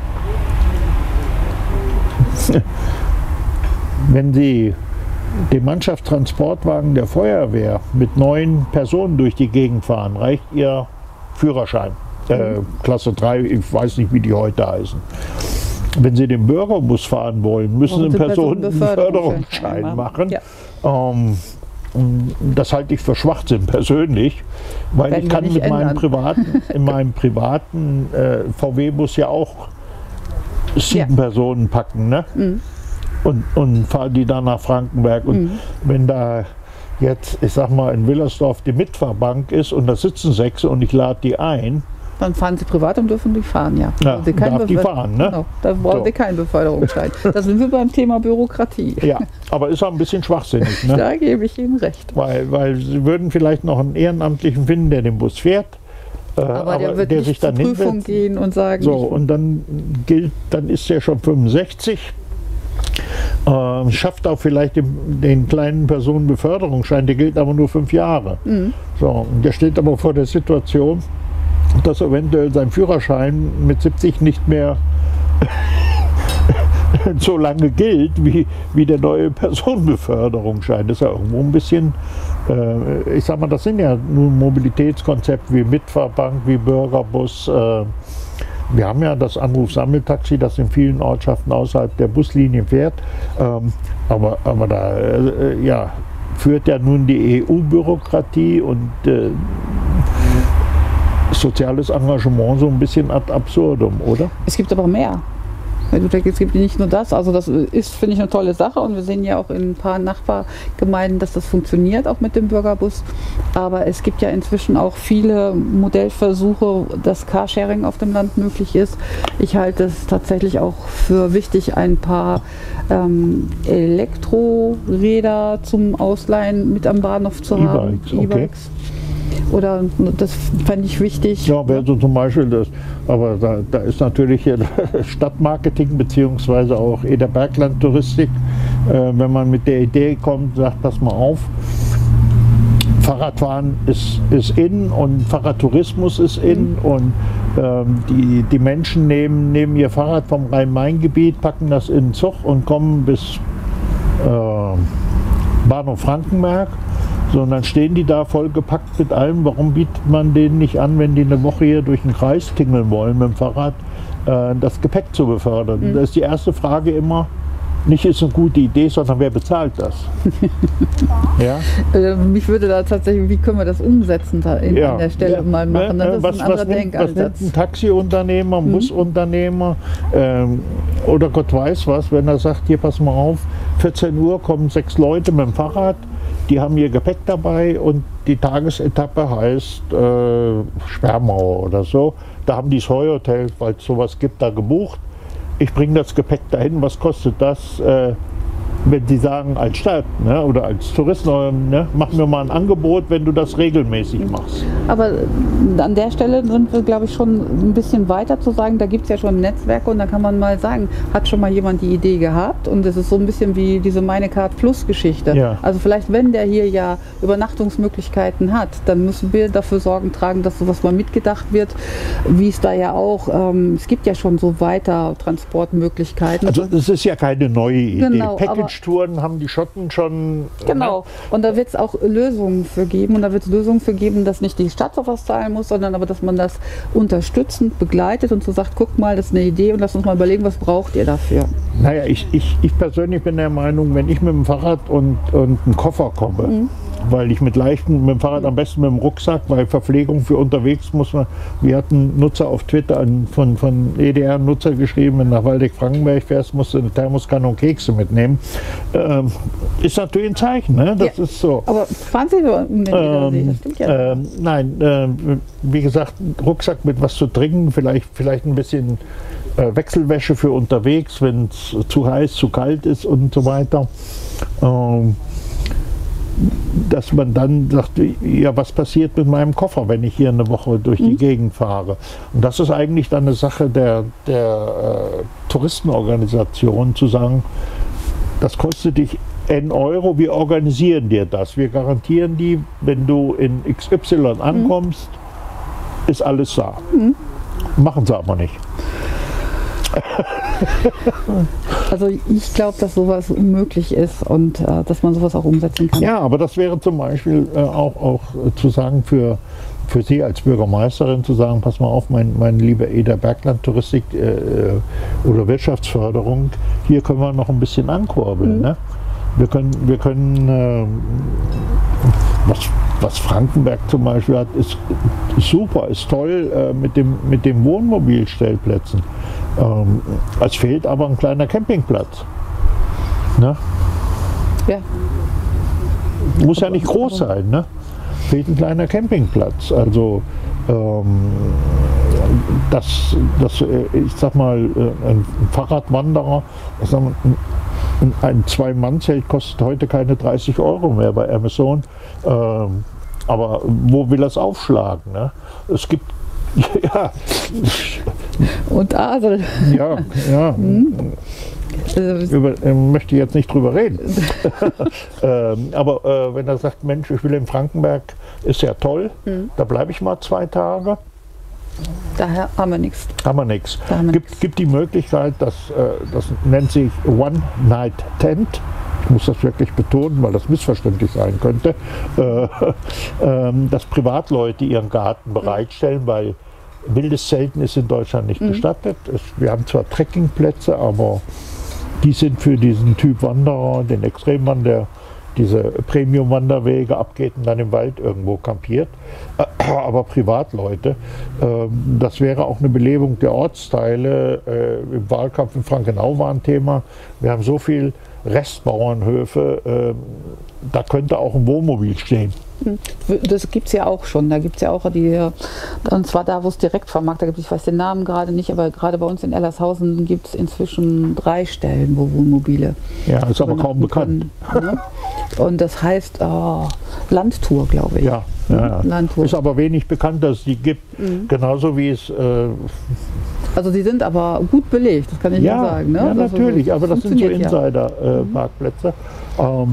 wenn Sie den Mannschaftstransportwagen der Feuerwehr mit neun Personen durch die Gegend fahren, reicht Ihr Führerschein. Äh, Klasse drei, ich weiß nicht, wie die heute heißen. Wenn Sie den Bürgerbus fahren wollen, müssen Sie einen Personenbeförderungsschein machen. Ja. Ähm, das halte ich für Schwachsinn persönlich, weil Werden ich kann mit meinem privaten, in meinem privaten äh, V W-Bus ja auch sieben ja. Personen packen. Ne? Mhm. Und, und fahren die dann nach Frankenberg. Und mhm. wenn da jetzt, ich sag mal, in Willersdorf die Mitfahrbank ist und da sitzen sechs und ich lade die ein, dann fahren Sie privat und dürfen die fahren, ja. ja Sie darf die fahren, ne? Genau, da brauchen so. Sie keinen Beförderungsschein. Da sind wir beim Thema Bürokratie. Ja, aber ist auch ein bisschen schwachsinnig. Ne? Da gebe ich Ihnen recht. Weil, weil Sie würden vielleicht noch einen Ehrenamtlichen finden, der den Bus fährt. Äh, aber, aber der wird der nicht sich dann zur Prüfung hinsetzt. gehen und sagen... So, und dann gilt, dann ist er schon fünfundsechzig. Äh, schafft auch vielleicht den, den kleinen Personenbeförderungsschein, der gilt aber nur fünf Jahre. Mhm. So, und der steht aber vor der Situation, dass eventuell sein Führerschein mit siebzig nicht mehr so lange gilt wie, wie der neue Personenbeförderungsschein. Das ist ja irgendwo ein bisschen, äh, ich sag mal, das sind ja nun Mobilitätskonzepte wie Mitfahrbank, wie Bürgerbus. Äh, wir haben ja das Anruf-Sammeltaxi, das in vielen Ortschaften außerhalb der Buslinien fährt. Ähm, aber, aber da äh, ja, führt ja nun die E U-Bürokratie und äh, soziales Engagement so ein bisschen ad absurdum, oder? Es gibt aber mehr. Es gibt nicht nur das, also das ist, finde ich, eine tolle Sache, und wir sehen ja auch in ein paar Nachbargemeinden, dass das funktioniert, auch mit dem Bürgerbus. Aber es gibt ja inzwischen auch viele Modellversuche, dass Carsharing auf dem Land möglich ist. Ich halte es tatsächlich auch für wichtig, ein paar ähm, Elektroräder zum Ausleihen mit am Bahnhof zu haben. E-Bikes, okay. Oder das fände ich wichtig. Ja, wäre so zum Beispiel das, aber da, da ist natürlich Stadtmarketing beziehungsweise auch Eder-Bergland Touristik, äh, wenn man mit der Idee kommt, sagt, pass mal auf, Fahrradfahren ist, ist in und Fahrradtourismus ist in, mhm. und ähm, die, die Menschen nehmen, nehmen ihr Fahrrad vom Rhein-Main-Gebiet, packen das in den Zug und kommen bis äh, Bahnhof Frankenberg. So, und dann stehen die da vollgepackt mit allem. Warum bietet man denen nicht an, wenn die eine Woche hier durch den Kreis tingeln wollen mit dem Fahrrad, äh, das Gepäck zu befördern? Mhm. Da ist die erste Frage immer, nicht ist eine gute Idee, sondern wer bezahlt das? Ja? Äh, mich würde da tatsächlich, wie können wir das umsetzen da in, ja. an der Stelle ja. mal machen? Das ist was, ein anderer was nimmt, Denkansatz. Was nimmt ein Taxiunternehmer, ein mhm. Busunternehmer ähm, oder Gott weiß was, wenn er sagt, hier pass mal auf, vierzehn Uhr kommen sechs Leute mit dem Fahrrad, die haben ihr Gepäck dabei und die Tagesetappe heißt äh, Sperrmauer oder so. Da haben die das Heuhotel, weil es sowas gibt, da gebucht. Ich bringe das Gepäck dahin, was kostet das, äh, wenn Sie sagen, als Stadt, ne, oder als Touristen, ne, mach mir mal ein Angebot, wenn du das regelmäßig machst. Aber an der Stelle sind wir, glaube ich, schon ein bisschen weiter zu sagen, da gibt es ja schon Netzwerke und da kann man mal sagen, hat schon mal jemand die Idee gehabt und es ist so ein bisschen wie diese Meinecard Plus Geschichte. Ja. Also vielleicht, wenn der hier ja Übernachtungsmöglichkeiten hat, dann müssen wir dafür Sorgen tragen, dass sowas mal mitgedacht wird, wie es da ja auch, ähm, es gibt ja schon so weiter Transportmöglichkeiten. Also das ist ja keine neue Idee. Genau, Package-Touren haben die Schotten schon. Genau, und da wird es auch Lösungen für geben und da wird es Lösungen für geben, dass nicht die Stadt sowas zahlen muss, sondern aber, dass man das unterstützend begleitet und so sagt, guck mal, das ist eine Idee und lass uns mal überlegen, was braucht ihr dafür? Naja, ich, ich, ich persönlich bin der Meinung, wenn ich mit dem Fahrrad und, und einem Koffer komme, mhm. weil ich mit leichten, mit dem Fahrrad am besten mit dem Rucksack, weil Verpflegung für unterwegs muss man, wir hatten Nutzer auf Twitter, an, von, von E D R-Nutzer geschrieben, wenn du nach Waldeck-Frankenberg fährst, musst du eine Thermoskanne und Kekse mitnehmen. Ähm, ist natürlich ein Zeichen, ne? Das ja, ist so. Aber fahren Sie so um den ähm, das stimmt ja. Ähm, nein, äh, wie gesagt, Rucksack mit was zu trinken, vielleicht, vielleicht ein bisschen äh, Wechselwäsche für unterwegs, wenn es zu heiß, zu kalt ist und so weiter. Ähm, dass man dann sagt, ja, was passiert mit meinem Koffer, wenn ich hier eine Woche durch die mhm. Gegend fahre. Und das ist eigentlich dann eine Sache der, der äh, Touristenorganisation, zu sagen, das kostet dich N Euro, wir organisieren dir das. Wir garantieren die, wenn du in X Y ankommst, mhm. ist alles da. Mhm. Machen sie aber nicht. Also ich glaube, dass sowas unmöglich ist und äh, dass man sowas auch umsetzen kann. Ja, aber das wäre zum Beispiel äh, auch, auch äh, zu sagen für, für Sie als Bürgermeisterin, zu sagen, pass mal auf, mein, mein lieber Eder Bergland Touristik äh, oder Wirtschaftsförderung, hier können wir noch ein bisschen ankurbeln. Mhm. Ne? Wir können, wir können äh, was, was Frankenberg zum Beispiel hat, ist, ist super, ist toll äh, mit dem, mit den Wohnmobilstellplätzen. Ähm, es fehlt aber ein kleiner Campingplatz. Ne? Ja. Muss ja nicht groß sein, ne? Fehlt ein kleiner Campingplatz. Also ähm, das, das, ich sag mal, ein Fahrradwanderer, ich sag mal, ein, ein Zwei-Mann-Zelt kostet heute keine dreißig Euro mehr bei Amazon. Ähm, aber wo will er es aufschlagen? Ne? Es gibt ja. Und Adel. Ja, ja. Hm. Über, äh, möchte ich jetzt nicht drüber reden. ähm, aber äh, wenn er sagt, Mensch, ich will in Frankenberg, ist ja toll, hm. da bleibe ich mal zwei Tage. Daher haben wir nichts. Haben wir nichts. Gibt, gibt die Möglichkeit, dass, äh, das nennt sich One-Night-Tent. Ich muss das wirklich betonen, weil das missverständlich sein könnte, äh, äh, dass Privatleute ihren Garten bereitstellen, weil wildes Zelten ist in Deutschland nicht mhm. gestattet. Es, wir haben zwar Trekkingplätze, aber die sind für diesen Typ Wanderer, den Extremwanderer, der diese Premium-Wanderwege abgeht und dann im Wald irgendwo kampiert. Aber Privatleute, äh, das wäre auch eine Belebung der Ortsteile. Äh, Im Wahlkampf in Frankenau war ein Thema. Wir haben so viel Restbauernhöfe, äh, da könnte auch ein Wohnmobil stehen. Das gibt es ja auch schon. Da gibt es ja auch die, und zwar da, wo es direkt vermarktet gibt. Ich weiß den Namen gerade nicht, aber gerade bei uns in Ellershausen gibt es inzwischen drei Stellen, wo Wohnmobile. Ja, ist aber kaum bekannt. Können, ne? Und das heißt oh, Landtour, glaube ich. Ja, ja, Landtour. Ist aber wenig bekannt, dass es die gibt. Mhm. Genauso wie es. Äh, also sie sind aber gut belegt, das kann ich ja sagen. Ne? Ja, also natürlich, so, aber das sind so Insider-Parkplätze. Ja. Ähm,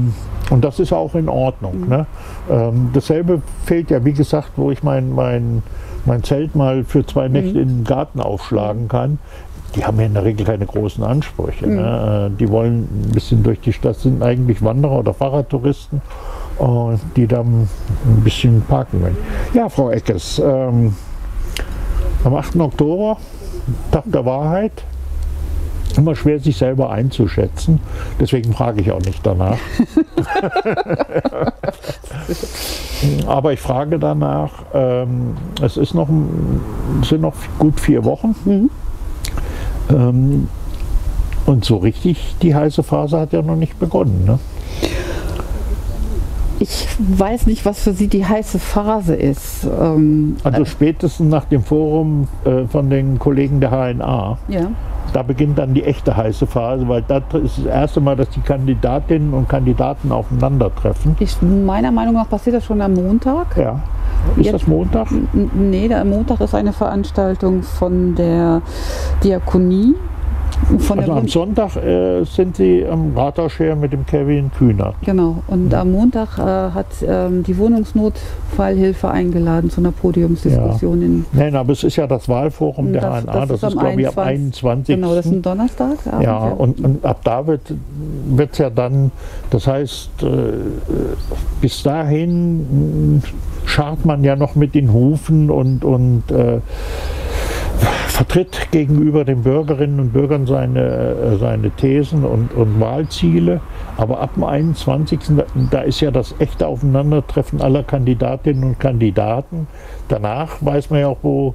Und das ist auch in Ordnung. Mhm. Ne? Ähm, dasselbe fehlt ja, wie gesagt, wo ich mein, mein, mein Zelt mal für zwei Nächte Mhm. in den Garten aufschlagen kann. Die haben ja in der Regel keine großen Ansprüche. Mhm. Ne? Die wollen ein bisschen durch die Stadt, sind eigentlich Wanderer oder Fahrradtouristen, äh, die dann ein bisschen parken wollen. Ja, Frau Eckes, ähm, am achten Oktober, Tag der Wahrheit, immer schwer, sich selber einzuschätzen. Deswegen frage ich auch nicht danach. Aber ich frage danach, ähm, es ist noch, es sind noch gut vier Wochen. Mhm. Ähm, und so richtig die heiße Phase hat ja noch nicht begonnen. Ne? Ich weiß nicht, was für Sie die heiße Phase ist. Ähm, Also spätestens nach dem Forum äh, von den Kollegen der H N A. ja. Da beginnt dann die echte heiße Phase, weil das ist das erste Mal, dass die Kandidatinnen und Kandidaten aufeinandertreffen. Ich, meiner Meinung nach passiert das schon am Montag. Ja. Ist Jetzt- das Montag? N- Nee, der Montag ist eine Veranstaltung von der Diakonie. Von Also der am Bund- Sonntag äh, sind Sie am Rathauscher mit dem Kevin Kühnert. Genau, und am Montag äh, hat ähm, die Wohnungsnotfallhilfe eingeladen zu einer Podiumsdiskussion. In, Nein, aber es ist ja das Wahlforum der Das- H N A, das das, ist ist, am glaube ich, am einundzwanzigsten. einundzwanzigsten. genau, das ist ein Donnerstag. Abend, Ja, und, und ab da wird es ja dann, das heißt, äh, bis dahin mh, scharrt man ja noch mit den Hufen und, und äh, vertritt gegenüber den Bürgerinnen und Bürgern seine, äh, seine Thesen und, und Wahlziele. Aber ab dem einundzwanzigsten Da, da ist ja das echte Aufeinandertreffen aller Kandidatinnen und Kandidaten. Danach weiß man ja auch, wo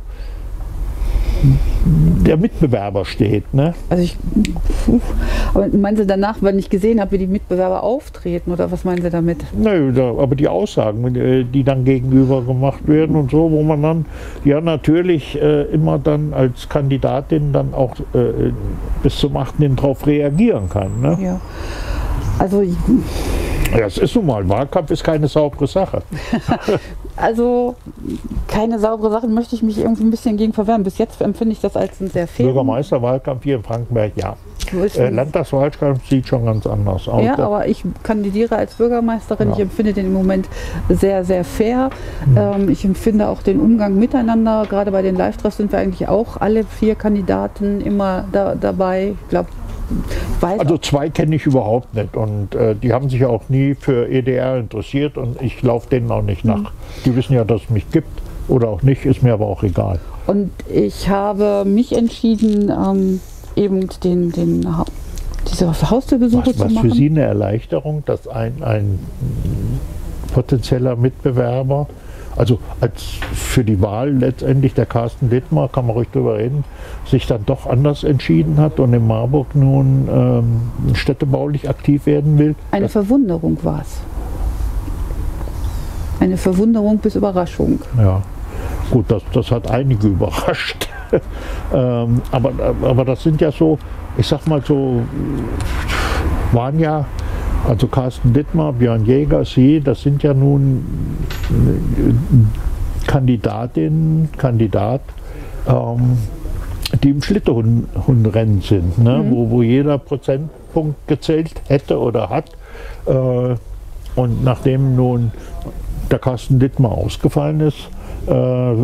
der Mitbewerber steht. Ne? Also ich, puh, aber meinen Sie danach, wenn ich gesehen habe, wie die Mitbewerber auftreten, oder was meinen Sie damit? Nö, da, aber die Aussagen, äh, die dann gegenüber gemacht werden und so, wo man dann ja natürlich äh, immer dann als Kandidatin dann auch äh, bis zum achten drauf reagieren kann. Ne? Ja. Also, ich- Ja, es ist nun mal, Wahlkampf ist keine saubere Sache. also keine saubere Sache, möchte ich mich irgendwie ein bisschen gegen verwehren. Bis jetzt empfinde ich das als ein sehr fair. Bürgermeisterwahlkampf hier in Frankenberg, ja. Äh, Landtagswahlkampf sieht schon ganz anders aus. Ja, aber ich kandidiere als Bürgermeisterin. Ja. Ich empfinde den im Moment sehr, sehr fair. Ähm, ich empfinde auch den Umgang miteinander. Gerade bei den Live-Treffs sind wir eigentlich auch alle vier Kandidaten immer da, dabei. Ich glaube, weiß Also zwei kenne ich überhaupt nicht und äh, die haben sich ja auch nie für E D R interessiert und ich laufe denen auch nicht nach. Die wissen ja, dass es mich gibt oder auch nicht, ist mir aber auch egal. Und ich habe mich entschieden, ähm, eben den, den, Ha- diese Haustürbesuche Was, zu was machen. für Sie eine Erleichterung, dass ein, ein potenzieller Mitbewerber, also als für die Wahl letztendlich der Carsten Dittmar, kann man ruhig drüber reden, sich dann doch anders entschieden hat und in Marburg nun ähm, städtebaulich aktiv werden will. Eine Das, Verwunderung war es. Eine Verwunderung bis Überraschung. ja, gut, das, das hat einige überrascht. ähm, aber, aber das sind ja so, ich sag mal so, waren ja, also Carsten Dittmar, Björn Jäger, Sie, das sind ja nun Kandidatinnen, Kandidat, ähm, die im Schlittenhundrennen sind, ne? Mhm. wo, wo jeder Prozentpunkt gezählt hätte oder hat. Äh, und nachdem nun der Carsten Dittmar ausgefallen ist, äh,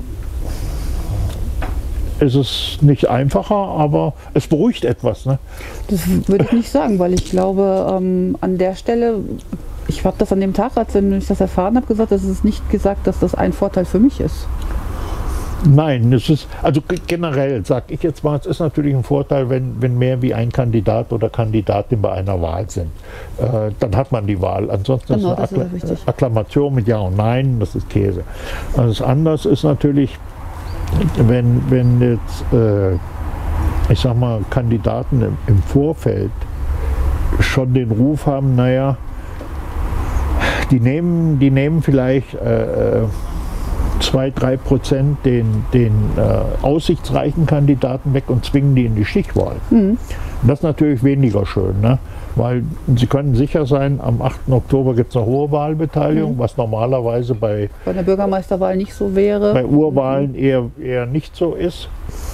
ist es nicht einfacher, aber es beruhigt etwas. Ne? Das würde ich nicht sagen, weil ich glaube, ähm, an der Stelle, ich habe das an dem Tag, als ich das erfahren habe, gesagt, es ist nicht gesagt, dass das ein Vorteil für mich ist. Nein, es ist, also g- generell sage ich jetzt mal, es ist natürlich ein Vorteil, wenn, wenn mehr wie ein Kandidat oder Kandidatin bei einer Wahl sind. Äh, dann hat man die Wahl. Ansonsten Genau, ist das eine ist Akkla richtig. Akklamation mit Ja und Nein, das ist Käse. Alles anders ist natürlich, wenn, wenn jetzt, äh, ich sag mal, Kandidaten im, im Vorfeld schon den Ruf haben, naja, die nehmen, die nehmen vielleicht äh, zwei, drei Prozent den, den äh, aussichtsreichen Kandidaten weg und zwingen die in die Stichwahl. Mhm. Das ist natürlich weniger schön, ne? Weil Sie können sicher sein, am achten Oktober gibt es eine hohe Wahlbeteiligung, Mhm. was normalerweise bei, Bei der Bürgermeisterwahl nicht so wäre. bei Urwahlen eher, eher nicht so ist.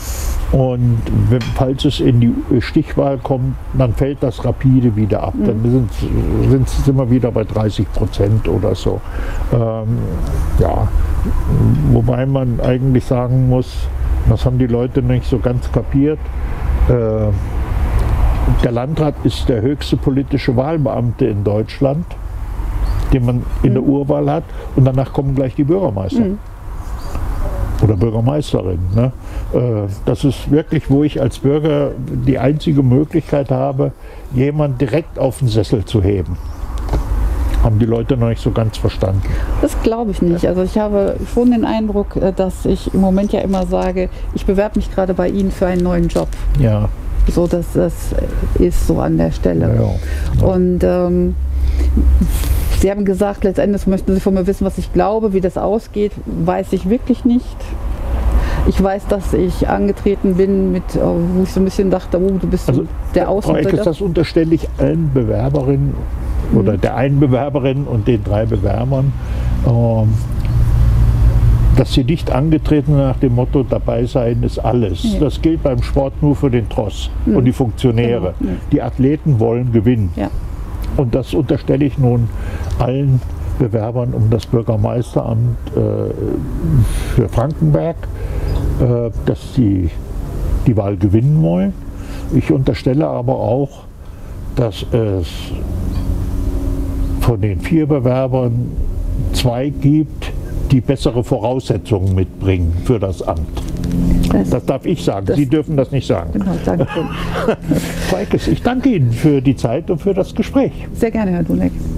Und wenn, falls es in die Stichwahl kommt, dann fällt das rapide wieder ab. Mhm. Dann sind, sind, sind wir wieder bei dreißig Prozent oder so. Ähm, ja, wobei man eigentlich sagen muss, das haben die Leute nicht so ganz kapiert. Äh, der Landrat ist der höchste politische Wahlbeamte in Deutschland, den man in mhm. der Urwahl hat. Und danach kommen gleich die Bürgermeister. Mhm. Oder Bürgermeisterin. Ne? Das ist wirklich, wo ich als Bürger die einzige Möglichkeit habe, jemanden direkt auf den Sessel zu heben. Haben die Leute noch nicht so ganz verstanden. Das glaube ich nicht. Also ich habe schon den Eindruck, dass ich im Moment ja immer sage, ich bewerbe mich gerade bei Ihnen für einen neuen Job. Ja. So, dass das ist so an der Stelle. Ja, ja. Und ähm, Sie haben gesagt, letztendlich möchten Sie von mir wissen, was ich glaube, wie das ausgeht, weiß ich wirklich nicht. Ich weiß, dass ich angetreten bin, mit, wo ich so ein bisschen dachte, oh, du bist also, der Außenseiter. Das unterstelle ich allen Bewerberinnen mhm. oder der einen Bewerberin und den drei Bewerbern, ähm, dass sie nicht angetreten sind nach dem Motto, dabei sein ist alles. Ja. Das gilt beim Sport nur für den Tross mhm. und die Funktionäre. Genau. Ja. Die Athleten wollen gewinnen. Ja. Und das unterstelle ich nun allen Bewerbern um das Bürgermeisteramt äh, für Frankenberg, äh, dass sie die Wahl gewinnen wollen. Ich unterstelle aber auch, dass es von den vier Bewerbern zwei gibt, die bessere Voraussetzungen mitbringen für das Amt. Das, das darf ich sagen. Sie dürfen das nicht sagen. Genau, danke. Frau Eckes, ich danke Ihnen für die Zeit und für das Gespräch. Sehr gerne, Herr Dunek.